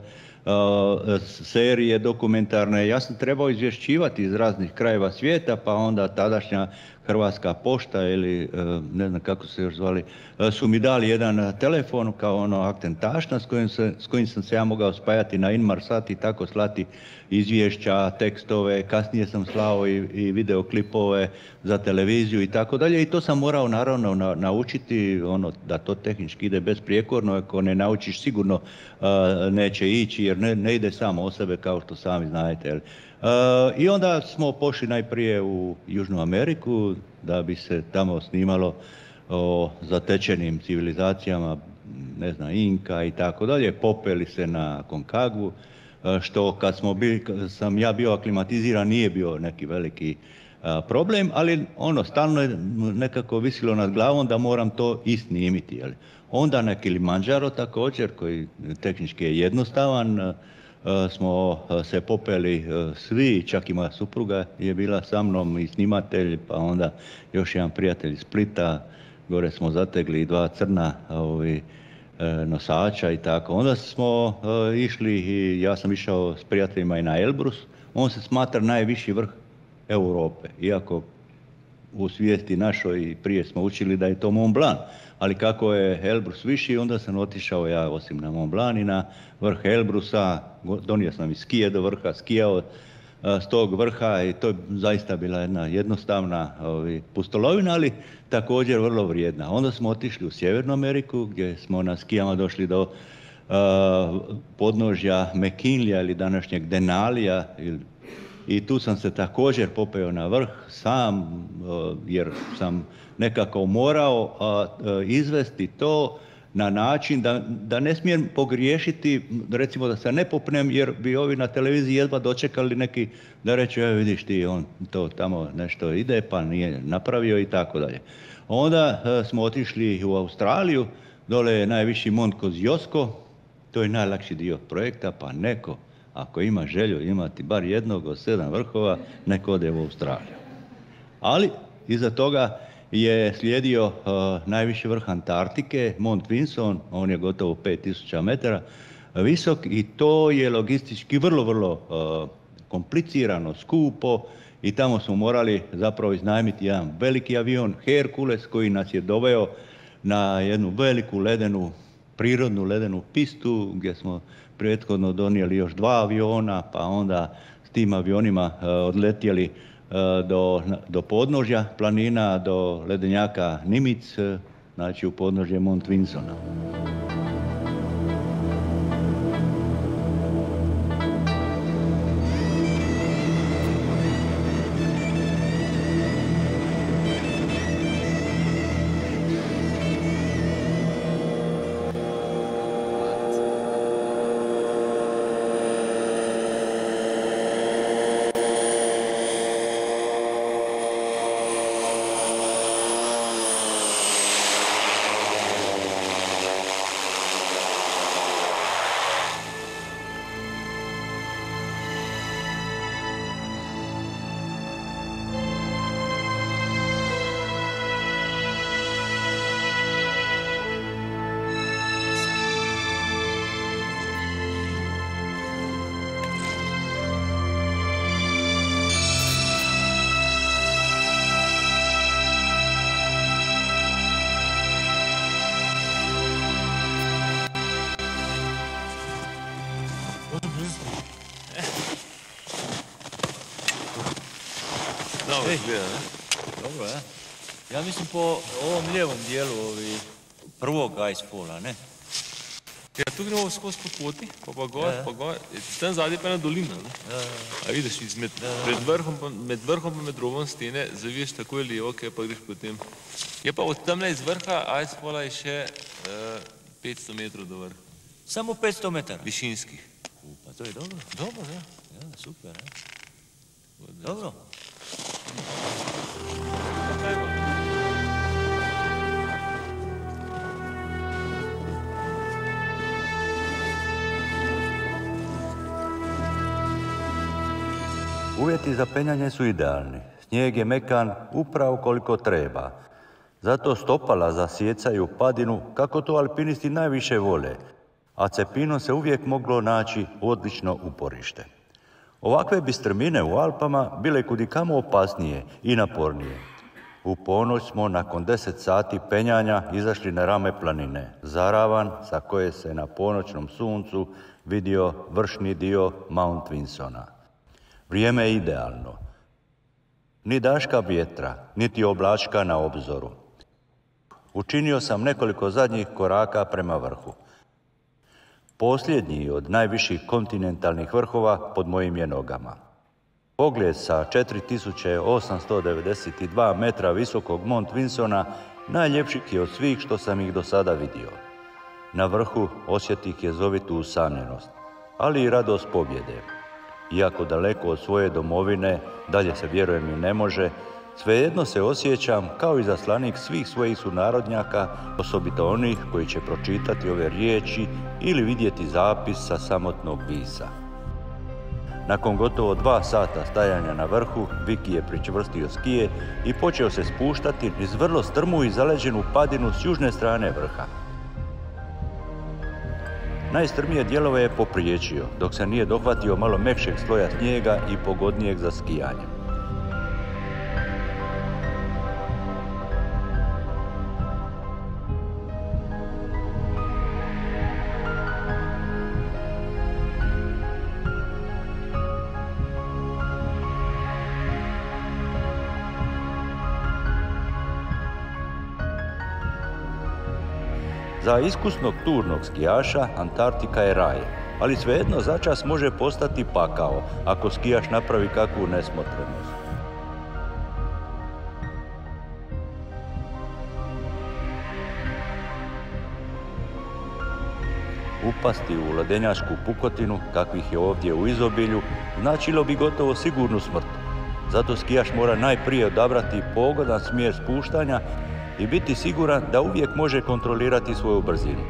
serije dokumentarne, ja sam trebao izvješćivati iz raznih krajeva svijeta, pa onda tadašnja Hrvatska pošta ili ne znam kako se još zvali, su mi dali jedan telefon kao aktentašna s kojim sam se ja mogao spajati na Inmarsat i tako slati izvješća, tekstove, kasnije sam slao i videoklipove za televiziju i tako dalje i to sam morao naravno naučiti da to tehnički ide besprijekorno, ako ne naučiš sigurno neće ići jer ne ide samo o sebe kao što sami znate. I onda smo pošli najprije u Južnu Ameriku da bi se tamo snimalo o zatečenim civilizacijama, ne znam, Inka i tako dalje, popeli se na Konkagvu, što kad sam ja bio aklimatiziran nije bio neki veliki problem, ali stalno je nekako visilo nad glavom da moram to i snimiti. Onda na Kilimanjaro također, koji tehnički je jednostavan, smo se popeli svi, čak i moja supruga je bila sa mnom i snimatelj, pa onda još jedan prijatelj iz Splita, gore smo zategli 2 crna nosača i tako. Onda smo išli i ja sam išao s prijateljima i na Elbrus. On se smatra najviši vrh Europe, iako u svijesti našoj prije smo učili da je to Mont Blanc, ali kako je Elbrus viši, onda sam otišao ja osim na Mont Blanc i na vrh Elbrusa, donio sam i skije do vrha, skijao s tog vrha i to je zaista bila jedna jednostavna pustolovina, ali također vrlo vrijedna. Onda smo otišli u Sjevernu Ameriku gdje smo na skijama došli do podnožja McKinleya ili današnjeg Denalija i tu sam se također popeo na vrh sam jer sam nekako morao izvesti to na način da ne smijem pogriješiti, recimo da se ne popnem jer bi ovi na televiziji jedva dočekali neki da reći vidiš ti on to tamo nešto ide pa nije napravio i tako dalje. Onda smo otišli u Australiju, dole je najviši Mont Kosciuszko, to je najlakši dio projekta, pa neko ako ima želju imati bar jednog od 7 vrhova, neko ode u Australiju. Ali iza toga je slijedio najviši vrh Antarktike, Mont Vinson, on je gotovo 5000 metara visok i to je logistički vrlo komplicirano, skupo i tamo smo morali zapravo iznajmiti jedan veliki avion Hercules koji nas je doveo na jednu veliku prirodnu ledenu pistu gdje smo prethodno donijeli još 2 aviona, pa onda s tim avionima odletjeli do podnožja planina, do ledenjaka Nimitz, znači u podnožje Mont Vinsona. Dobro, ja? Ja mislim po ovom lijevom dijelu prvog Icefalla, ne? Ja, tu gremo skozi po poti, pa gor, tam zadnji pa je ena dolina, ne? A vidiš, med vrhom pa med robom stene zaviješ takoj levo, kaj pa greš potem. Je pa od tamle iz vrha Icefalla je še 500 metrov do vrha. Samo 500 metara? Višinskih. Pa to je dobro. Dobro, ja. Ja, super, ja. Dobro. Uvjeti za penjanje su idealni. Snijeg je mekan upravo koliko treba. Zato stopala zasjecaju padinu kako to alpinisti najviše vole, a cepinom se uvijek moglo naći odlično uporište. Ovakve bi strmine u Alpama bile kudikamo opasnije i napornije. U ponoć smo nakon 10 sati penjanja izašli na rame planine, Zaravan, sa koje se na ponoćnom suncu vidio vršni dio Mount Vinsona. Vrijeme je idealno. Ni daška vjetra, niti oblačka na obzoru. Učinio sam nekoliko zadnjih koraka prema vrhu. Posljednji od najviših kontinentalnih vrhova pod mojim je nogama. Pogled sa 4892 metra visokog Mont Vinsona najljepših je od svih što sam ih do sada vidio. Na vrhu osjetih jezovitu usamljenost, ali i radost pobjede. Iako daleko od svoje domovine, dalje se vjerujem i ne može, svejedno se osjećam kao izaslanik svih svojih sunarodnjaka, osobito onih koji će pročitati ove riječi ili vidjeti zapis sa samotnog pisa. Nakon gotovo 2 sata stajanja na vrhu, Viki je pričvrstio skije i počeo se spuštati niz vrlo strmu i zaleđenu padinu s južne strane vrha. Najstrmije dijelove je popriječio, dok se nije dohvatio malo mekšeg sloja snijega i pogodnijeg za skijanje. Za iskusnog turnog skijaša Antarktika je raj, ali svejedno začas može postati pakao ako skijaš napravi kakvu nesmotrenost. Upasti u ledenjačku pukotinu, kakvih je ovdje u izobilju, značilo bi gotovo sigurnu smrt. Zato skijaš mora najprije odabrati pogodan smjer spuštanja i biti siguran da uvijek može kontrolirati svoju brzinu.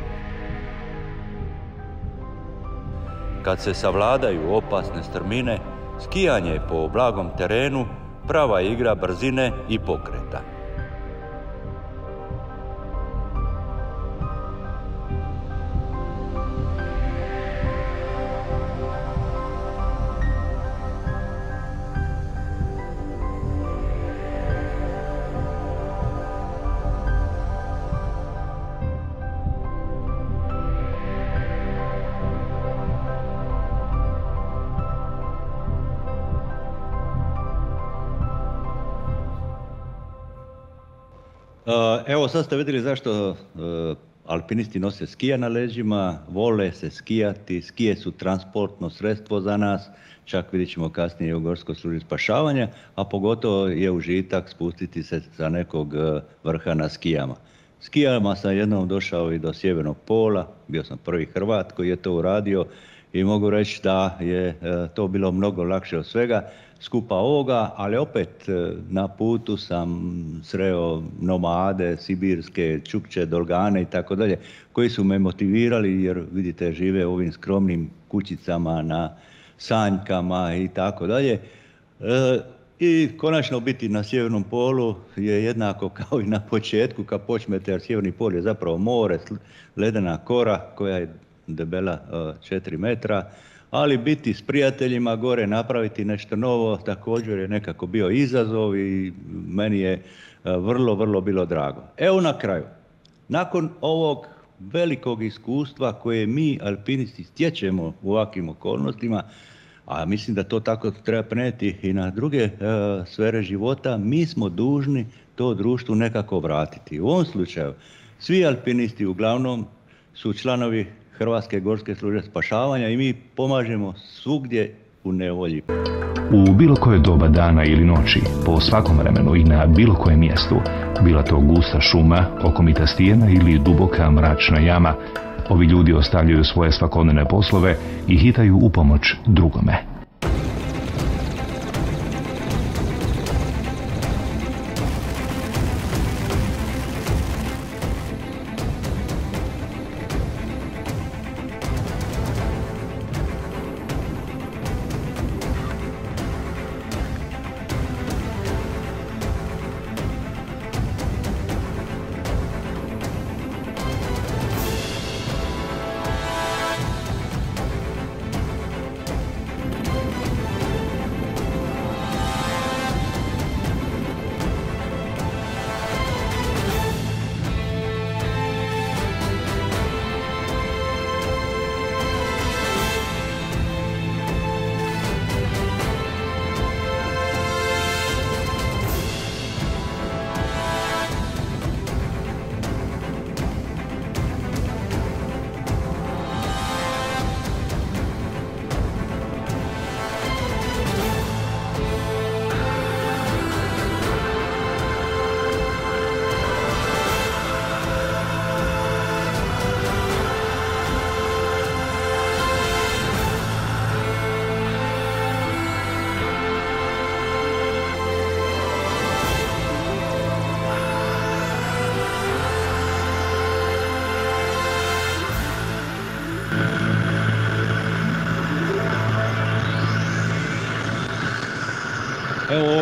Kad se savladaju opasne strmine, skijanje po blagom terenu prava igra brzine i pokreta. Evo sad ste vidjeli zašto alpinisti nose skija na leđima, vole se skijati, skije su transportno sredstvo za nas, čak vidjet ćemo kasnije u Gorskoj službi spašavanja, a pogotovo je užitak spustiti se sa nekog vrha na skijama. Skijama sam jednom došao i do Sjevernog pola, bio sam prvi Hrvat koji je to uradio i mogu reći da je to bilo mnogo lakše od svega skupa ovoga, ali opet na putu sam sreo nomade, sibirske, čukče, dolgane i tako dalje, koji su me motivirali jer vidite žive u ovim skromnim kućicama na sanjkama i tako dalje. I konačno biti na Sjevernom polu je jednako kao i na početku kad počnete, jer Sjeverni pol je zapravo more, ledena kora koja je debela 4 metra, ali biti s prijateljima gore, napraviti nešto novo, također je nekako bio izazov i meni je vrlo, vrlo bilo drago. Evo na kraju, nakon ovog velikog iskustva koje mi alpinisti stječemo u ovakvim okolnostima, a mislim da to tako treba prenijeti i na druge sfere života, mi smo dužni to društvu nekako vratiti. U ovom slučaju, svi alpinisti uglavnom su članovi Hrvatske gorske službe spašavanja i mi pomažemo svugdje u nevolji. U bilo koje doba dana ili noći, po svakom vremenu i na bilo kojem mjestu, bila to gusta šuma, okomita stijena ili duboka mračna jama, ovi ljudi ostavljaju svoje svakodnevne poslove i hitaju u pomoć drugome.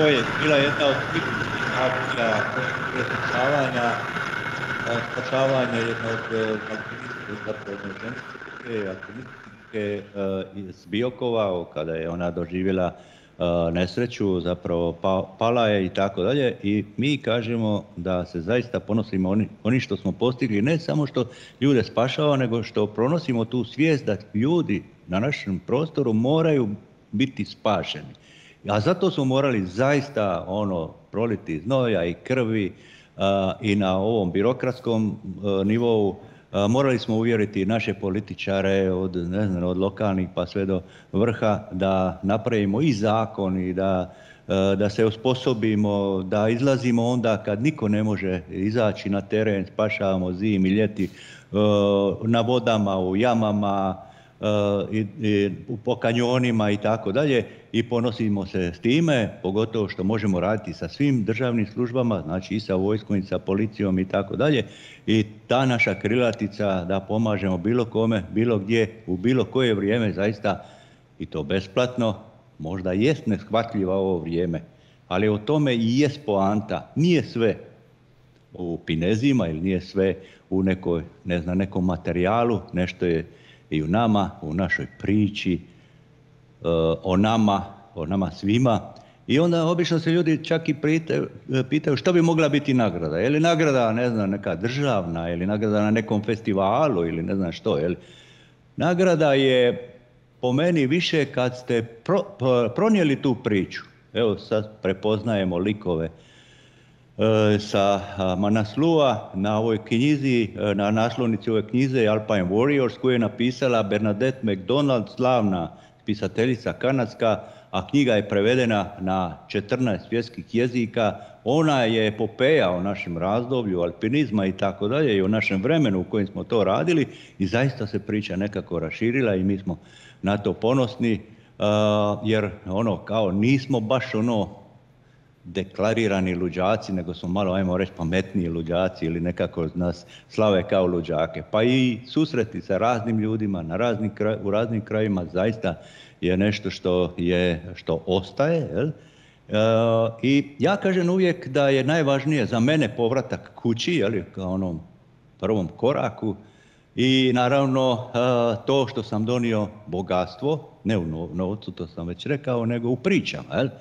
je bila jedna od akcija spašavanja jedna od aktivistike iz Biokova, kada je ona doživjela nesreću, zapravo pala je i tako dalje. I mi kažemo da se zaista ponosimo oni što smo postigli, ne samo što ljude spašava, nego što pronosimo tu svijest da ljudi na našem prostoru moraju biti spašeni. A zato smo morali zaista proliti znoja i krvi i na ovom birokratskom nivou. Morali smo uvjeriti naše političare od lokalnih pa sve do vrha da napravimo i zakon i da se osposobimo, da izlazimo onda kad niko ne može izaći na teren, spašavamo zimi, ljeti na vodama, u jamama, po kanjonima i tako dalje i ponosimo se s time, pogotovo što možemo raditi sa svim državnim službama, znači i sa vojskom i sa policijom i tako dalje. I ta naša krilatica da pomažemo bilo kome, bilo gdje, u bilo koje vrijeme zaista, i to besplatno, možda jest neshvatljiva ovo vrijeme, ali o tome i jest poanta. Nije sve u pinezima ili nije sve u nekom materijalu, nešto je i u nama, u našoj priči, o nama svima. I onda obično se ljudi čak i pitaju što bi mogla biti nagrada. Je li nagrada, neka državna, ili nagrada na nekom festivalu, ili ne znam što. Nagrada je po meni više kad ste pronijeli tu priču. Evo sad prepoznajemo likove sa Manaslua na ovoj knjizi, na naslovnici ove knjize Alpine Warriors, koju je napisala Bernadette McDonald, slavna pisateljica kanadska, a knjiga je prevedena na 14 svjetskih jezika. Ona je epopeja o našem razdoblju alpinizma i tako dalje i o našem vremenu u kojem smo to radili i zaista se priča nekako raširila i mi smo na to ponosni, jer kao nismo baš deklarirani luđaci, nego smo malo, ajmo reći, pametniji luđaci ili nekako nas slave kao luđake. Pa i susreti sa raznim ljudima u raznim krajima zaista je nešto što ostaje. I ja kažem uvijek da je najvažnije za mene povratak kući, kao onom prvom koraku, i naravno to što sam donio bogatstvo, ne u novcu, to sam već rekao, nego u pričama.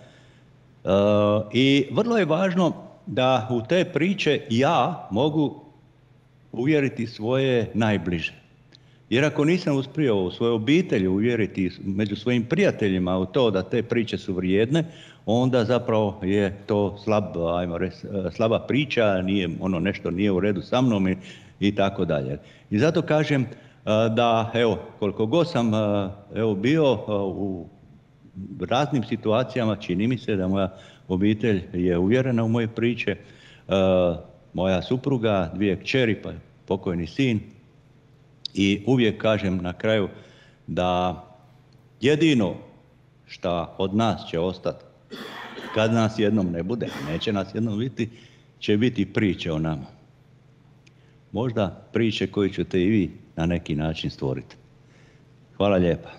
I vrlo je važno da u te priče ja mogu uvjeriti svoje najbliže. Jer ako nisam uspio u svojoj obitelji uvjeriti među svojim prijateljima u to da te priče su vrijedne, onda zapravo je to slaba priča, nešto nije u redu sa mnom i tako dalje. I zato kažem da, koliko god sam bio u raznim situacijama, čini mi se da moja obitelj je uvjerena u moje priče, moja supruga, 2 kćeri, pa pokojni sin. I uvijek kažem na kraju da jedino što od nas će ostati, kad nas jednom ne bude, neće nas jednom biti, će biti priče o nama. Možda priče koje ćete i vi na neki način stvoriti. Hvala lijepa.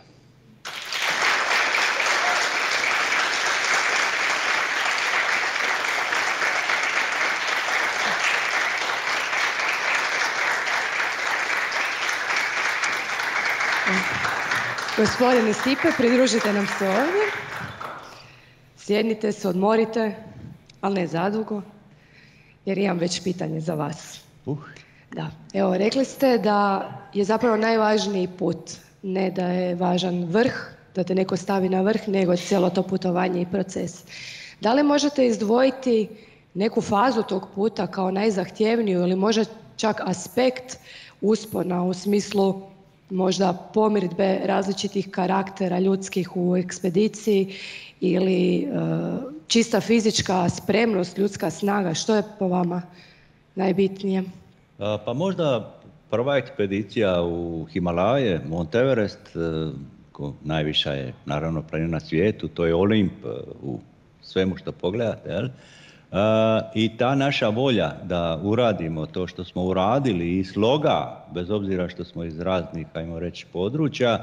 Gospodine Stipe, pridružite nam se ovdje. Sjednite se, odmorite, ali ne zadugo, jer imam već pitanje za vas. Da, evo, rekli ste da je zapravo najvažniji put, ne da je važan vrh, da te neko stavi na vrh, nego cijelo to putovanje i proces. Da li možete izdvojiti neku fazu tog puta kao najzahtjevniju ili možda čak aspekt uspona u smislu možda pomirdbe različitih karaktera ljudskih u ekspediciji ili čista fizička spremnost, ljudska snaga, što je po vama najbitnije? Pa možda prva ekspedicija u Himalaje, Mont Everest, najviša je naravno planina na svijetu, to je Olimp u svemu što pogledate, i ta naša volja da uradimo to što smo uradili i sloga, bez obzira što smo iz raznih, ajmo reći, područja,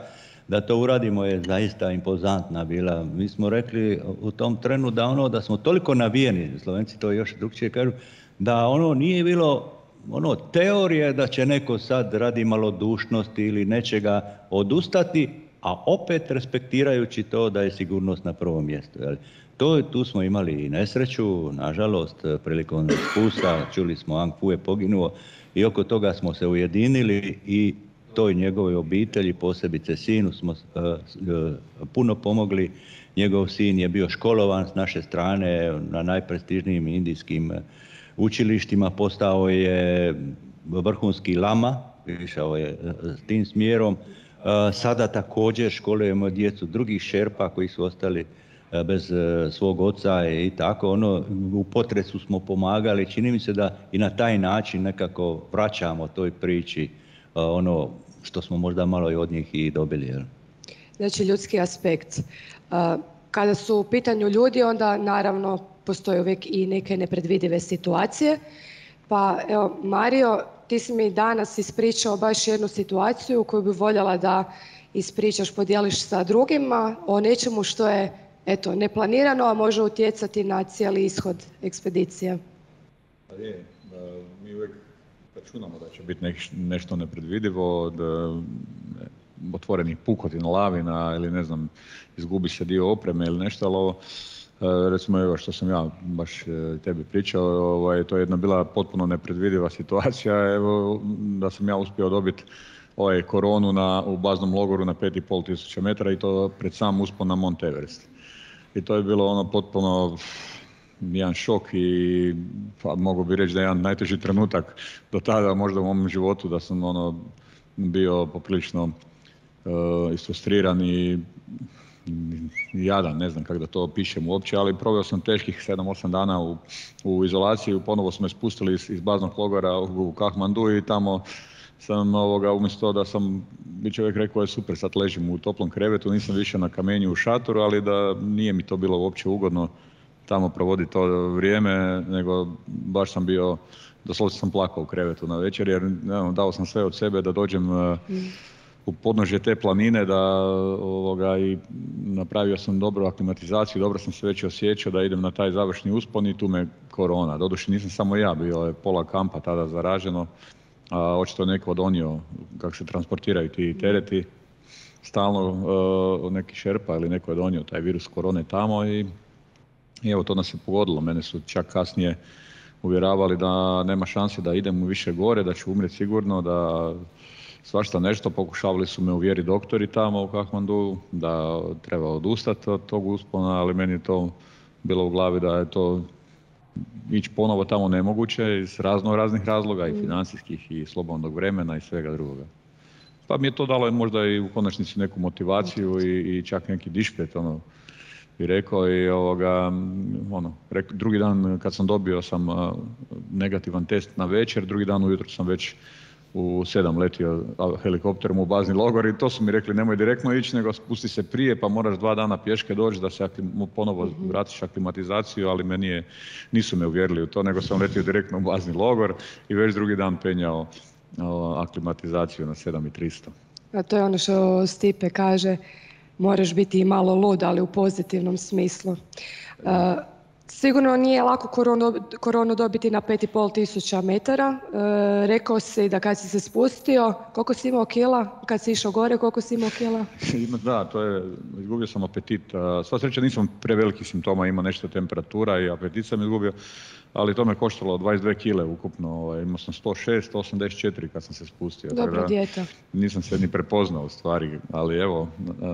da to uradimo je zaista impozantna bila. Mi smo rekli u tom trenu da smo toliko navijeni, Slovenci to još drukčije kažu, da nije bilo teorije da će neko sad radi malodušnosti ili nečega odustati, a opet respektirajući to da je sigurnost na prvom mjestu. Tu smo imali i nesreću, nažalost, prilikom spusta, čuli smo Ang Fu je poginuo i oko toga smo se ujedinili i toj njegovoj obitelji, posebice sinu, smo puno pomogli. Njegov sin je bio školovan s naše strane na najprestižnijim indijskim učilištima, postao je vrhunski lama, išao je s tim smjerom. Sada također školujemo djecu drugih šerpa koji su ostali bez svog oca i tako. U potresu smo pomagali. Čini mi se da i na taj način nekako vraćamo toj priči ono što smo možda malo i od njih i dobili. Znači, ljudski aspekt. Kada su u pitanju ljudi, onda naravno postoje uvijek i neke nepredvidive situacije. Pa evo, Mario, ti si mi danas ispričao baš jednu situaciju koju bi voljela da ispričaš, podijeliš sa drugima o nečemu što je neplanirano, a može utjecati na cijeli ishod ekspedicije. Mi uvijek računamo da će biti nešto nepredvidivo, otvorenih pukotina, lavina ili ne znam, izgubi se dio opreme ili nešto, ali ovo, recimo evo što sam ja baš tebi pričao, to je jedna bila potpuno nepredvidiva situacija, evo da sam ja uspio dobiti koronu u baznom logoru na 5500 metara i to pred sam uspon na Mont Everest. I to je bilo potpuno jedan šok i mogu bi reći da je jedan najteži trenutak do tada možda u mom životu, da sam bio poprilično isfrustriran i jadan, ne znam kako da to opišem uopće, ali proveo sam teških 7-8 dana u izolaciji, ponovo smo me spustili iz baznog logora u Kathmandu i tamo sam umjesto da bi čovjek rekao je super, sad ležim u toplom krevetu, nisam više na kamenju u šatoru, ali da nije mi to bilo uopće ugodno tamo provoditi to vrijeme, nego baš sam bio, doslovce sam plakao u krevetu na večer, jer dao sam sve od sebe da dođem u podnožje te planine, i napravio sam dobru aklimatizaciju, dobro sam se već osjećao da idem na taj završni uspon i tu me korona. Doduše nisam samo ja, bilo je pola kampa tada zaraženo, a očito je neko donio kako se transportiraju ti tereti, stalno neki šerpa ili neko je donio taj virus korone tamo i evo to nas je pogodilo. Mene su čak kasnije uvjeravali da nema šanse da idem više gore, da ću umrijeti sigurno, da svašta nešto. Pokušavali su me uvjeriti doktori tamo u Kathmandu da treba odustati od tog uspona, ali meni je to bilo u glavi da je to ići ponovo tamo nemoguće iz raznih razloga i financijskih i slobodnog vremena i svega drugoga. Pa mi je to dalo možda i u konačnici neku motivaciju i čak neki dišpet, bi rekao i drugi dan kad sam dobio sam negativan test na večer, drugi dan ujutro sam već u 7 letio helikopterom u bazni logor i to su mi rekli nemoj direktno ići nego spusti se prije pa moraš 2 dana pješke doći da se ponovo vratiš aklimatizaciju, ali nisu me uvjerili u to nego sam letio direktno u bazni logor i već drugi dan penjao aklimatizaciju na 7300. A to je ono što Stipe kaže, moraš biti i malo lud, ali u pozitivnom smislu. Sigurno nije lako koronu dobiti na 5500 metara. Rekao si da kad si se spustio, koliko si imao kila? Kad si išao gore, koliko si imao kila? Da, izgubio sam apetit. Sva sreća nisam prevelikih simptoma, ima nešto temperatura i apetit sam izgubio, ali to me koštalo 22 kile ukupno. Imao sam 106, 184 kad sam se spustio. Dobra dijeta. Nisam se ni prepoznao u stvari, ali evo,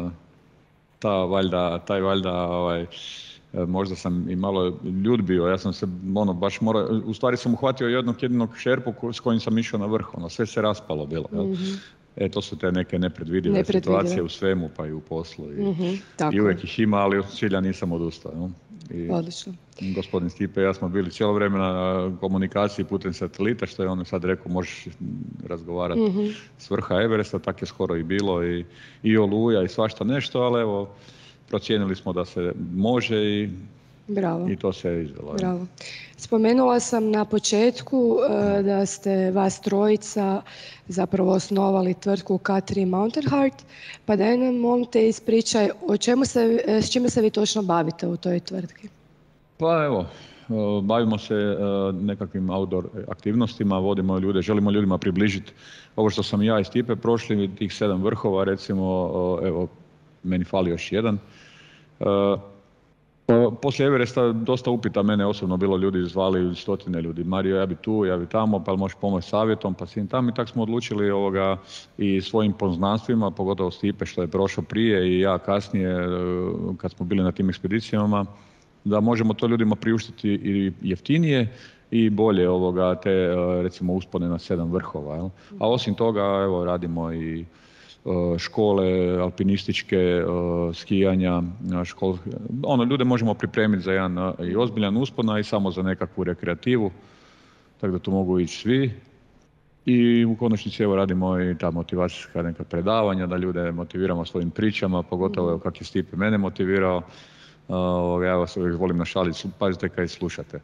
taj valjda možda sam i malo ljud bio, ja sam se baš morao, u stvari sam uhvatio jednog jedinog šerpu s kojim sam išao na vrh, sve se raspalo bilo. To su te neke nepredvidive situacije u svemu, pa i u poslu. I uvijek ih ima, ali od cilja nisam odustao. Odlično. Gospodin Stipe i ja smo bili cijelo vrijeme na komunikaciji putem satelita, što je on sad rekao možeš razgovarati s vrha Everesta, tak je skoro i bilo i Oluja i svašta nešto, ali evo, procijenili smo da se može i Bravo. I to se izvelo. Bravo. Spomenula sam na početku da ste vas trojica zapravo osnovali tvrtku K3 Mountain Heart, pa daj nam molim te ispričaj s čime se vi točno bavite u toj tvrtki? Pa evo, bavimo se nekakvim outdoor aktivnostima, vodimo ljude, želimo ljudima približiti ovo što sam ja i Stipe prošli, tih 7 vrhova, recimo, evo, meni fali još jedan. Poslije Everesta dosta upita mene osobno bilo, ljudi zvali, stotine ljudi, Mario, ja bi tu, ja bi tamo, pa li možeš pomoći savjetom, pa svim tamo, i tako smo odlučili i svojim poznanstvima, pogotovo Stipe što je prošao prije i ja kasnije kad smo bili na tim ekspedicijama, da možemo to ljudima priuštiti i jeftinije i bolje te recimo uspone na 7 vrhova. Jel? A osim toga evo, radimo i škole alpinističke, skijanja, ljude možemo pripremiti za jedan i ozbiljan uspon, a i samo za nekakvu rekreativu, tako da tu mogu ići svi. I u konačnici evo radimo i ta motivacijska neka predavanja, da ljude motiviramo svojim pričama, pogotovo kako je Stipe mene motivirao. Ja vas uvijek volim našaliti, pazite kaj slušate,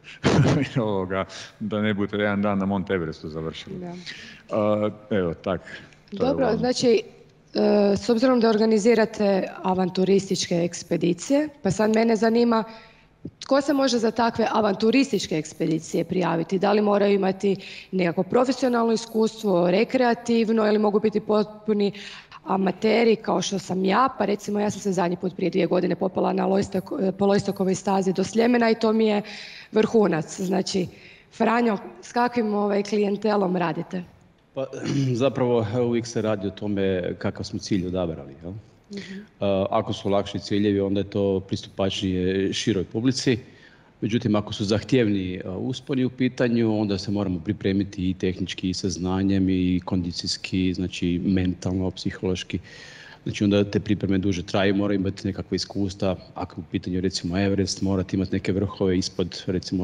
da ne budete jedan dan na Mount Everestu završili. Evo, tak. Dobro, znači, s obzirom da organizirate avanturističke ekspedicije, pa sad mene zanima tko se može za takve avanturističke ekspedicije prijaviti? Da li moraju imati nekako profesionalno iskustvo, rekreativno, ili mogu biti potpuni amateri kao što sam ja, pa recimo ja sam se zadnji put prije 2 godine popela po Lojstokovoj stazi do Sljemena i to mi je vrhunac. Znači, Franjo, s kakvim klijentelom radite? Pa, zapravo uvijek se radi o tome kakav smo cilj odabrali. Jel? Ako su lakši ciljevi, onda je to pristupačnije široj publici. Međutim, ako su zahtjevni usponi u pitanju, onda se moramo pripremiti i tehnički, i sa znanjem, i kondicijski, znači mentalno, psihološki. Znači onda te pripreme duže traju, mora imati nekakve iskustva. Ako u pitanju recimo Everest, morate imati neke vrhove ispod recimo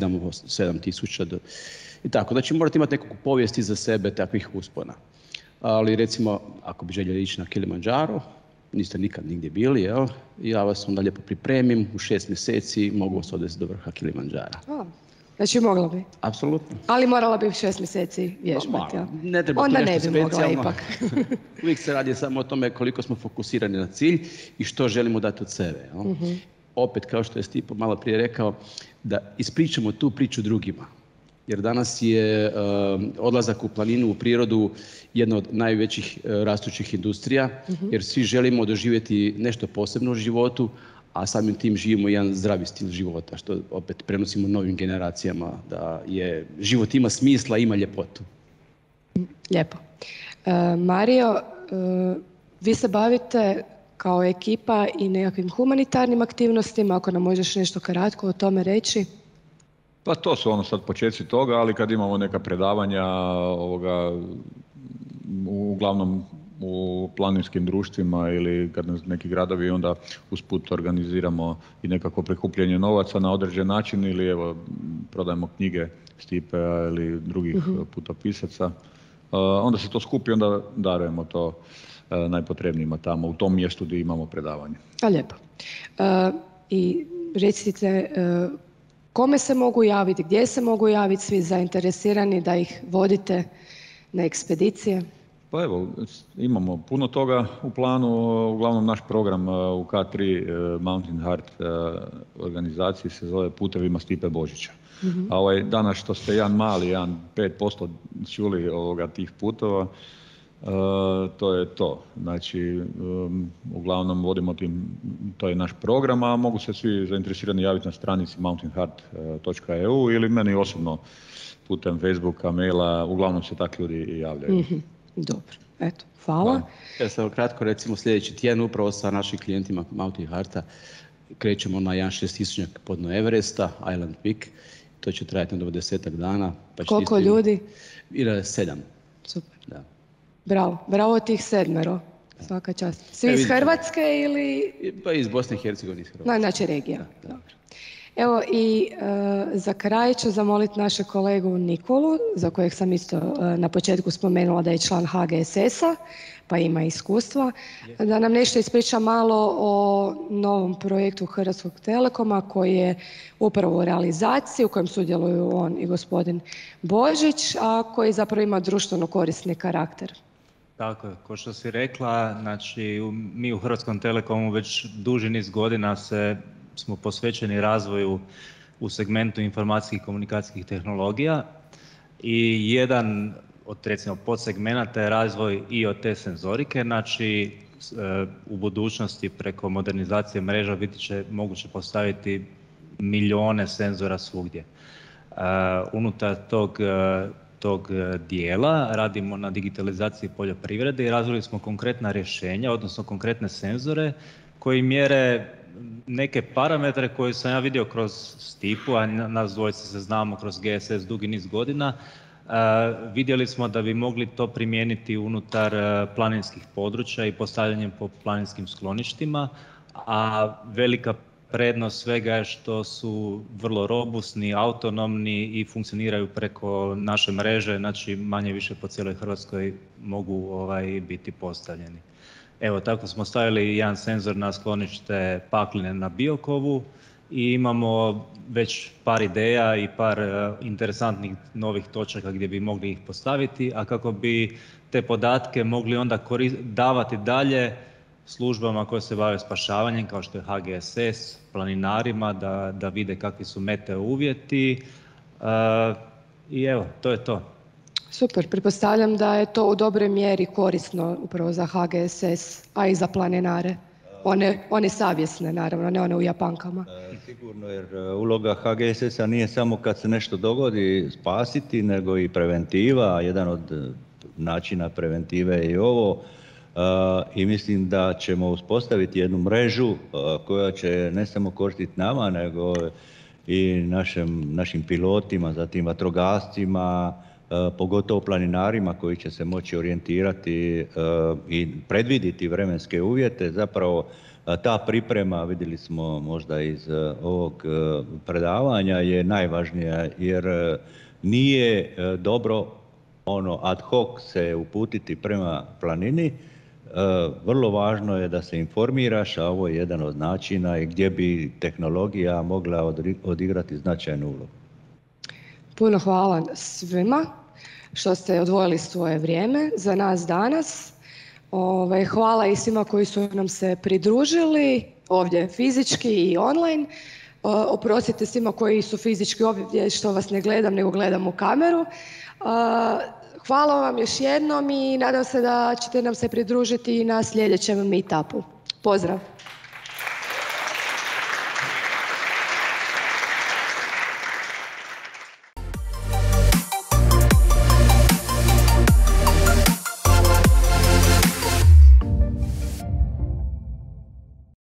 7000 i tako. Znači morate imati nekakvu povijest iza sebe takvih uspona. Ali recimo, ako bi željeli ići na Kilimandžaro, niste nikad nigdje bili, jel? Ja vas onda lijepo pripremim, u 6 mjeseci mogu vas odvesti do vrha Kilimandžara. Znači mogla bi? Apsolutno. Ali morala bi 6 mjeseci vježbati, jel? Ne treba onda to nešto ne bi mogla specijalno. ipak. Uvijek se radi samo o tome koliko smo fokusirani na cilj i što želimo dati od sebe. Jel? Opet, kao što je Stipo malo prije rekao, da ispričamo tu priču drugima. Jer danas je odlazak u planinu, u prirodu, jedna od najvećih rastućih industrija, jer svi želimo doživjeti nešto posebno u životu, a samim tim živimo jedan zdravi stil života, što opet prenosimo novim generacijama, da je život ima smisla, ima ljepotu. Lijepo. Mario, vi se bavite kao ekipa i nekakvim humanitarnim aktivnostima, ako nam možeš nešto kratko o tome reći? Pa to su sad početci toga, ali kad imamo neka predavanja, uglavnom u planinskim društvima ili kad nas neki gradovi, onda usput organiziramo i nekako prikupljanje novaca na određen način ili evo prodajemo knjige Stipea ili drugih putopisaca. Onda se to skupi, onda darujemo to najpotrebnijima tamo, u tom mjestu gdje imamo predavanje. A lijepo. I recite, kome se mogu javiti, gdje se mogu javiti svi zainteresirani da ih vodite na ekspedicije? Pa evo, imamo puno toga u planu, uglavnom naš program u K3 Mountain Heart organizaciji se zove Putevima Stipe Božića. A danas što ste jedan 5% čuli tih putova, to je to. Znači, uglavnom vodimo to je naš program, a mogu se svi zainteresirani javiti na stranici mountainheart.eu ili meni osobno putem Facebooka, maila, uglavnom se takvi ljudi javljaju. Dobro, eto, hvala. Ja sam kratko, recimo sljedeći tjedan upravo sa našim klijentima Mountain Hearta krećemo na 1.6000 podno Everesta, Island Peak. To će trajati na 20 dana. Pa koliko ljudi? 7. Super. Da. Bravo tih 7. Svaka čast. Svi iz Hrvatske ili? Pa iz Bosne i Hercegovine. Znači regija. Da. Evo i za kraj ću zamoliti našeg kolegu Nikolu, za kojeg sam isto na početku spomenula da je član HGSS-a, pa ima iskustva, da nam nešto ispriča malo o novom projektu Hrvatskog Telekoma koji je upravo u realizaciji, u kojem sudjeluju on i gospodin Božić, a koji zapravo ima društveno korisni karakter. Tako je, kao što si rekla, znači mi u Hrvatskom Telekomu već duži niz godina smo posvećeni razvoju u segmentu informacijskih i komunikacijskih tehnologija i jedan od recimo podsegmenata je razvoj IoT senzorike, znači u budućnosti preko modernizacije mreža biti će moguće postaviti milijone senzora svugdje. Unutar tog dijela radimo na digitalizaciji poljoprivrede i razvili smo konkretna rješenja, odnosno konkretne senzore koji mjere neke parametre koje sam ja vidio kroz Stipu, a nas dvojice se znamo kroz GSS dugi niz godina. Vidjeli smo da bi mogli to primijeniti unutar planinskih područja i postavljanjem po planinskim skloništima, a velika prednost svega je što su vrlo robustni, autonomni i funkcioniraju preko naše mreže, znači manje više po cijeloj Hrvatskoj mogu biti postavljeni. Evo, tako smo stavili jedan senzor na sklonište Pakline na Biokovu i imamo već par ideja i par interesantnih novih točaka gdje bi mogli ih postaviti, a kako bi te podatke mogli onda davati dalje službama koje se bave spašavanjem, kao što je HGSS, planinarima, da vide kakvi su meteo uvjeti i evo, to je to. Super, pretpostavljam da je to u dobroj mjeri korisno upravo za HGSS, a i za planinare. One savjesne, naravno, ne one u japankama. Sigurno, jer uloga HGSS-a nije samo kad se nešto dogodi spasiti, nego i preventiva. Jedan od načina preventive je i ovo. I mislim da ćemo uspostaviti jednu mrežu koja će ne samo koristiti nama, nego i našim pilotima, zatim vatrogascima, pogotovo planinarima koji će se moći orijentirati i predvidjeti vremenske uvjete. Zapravo ta priprema, vidjeli smo možda iz ovog predavanja, je najvažnija jer nije dobro ad hoc se uputiti prema planini. Vrlo važno je da se informiraš, a ovo je jedan od načina i gdje bi tehnologija mogla odigrati značajnu ulogu. Puno hvala svima što ste odvojili svoje vrijeme za nas danas. Hvala i svima koji su nam se pridružili ovdje fizički i online. Oprostite svima koji su fizički ovdje što vas ne gledam nego gledam u kameru. Hvala vam još jednom i nadam se da ćete nam se pridružiti na sljedećem meetupu. Pozdrav!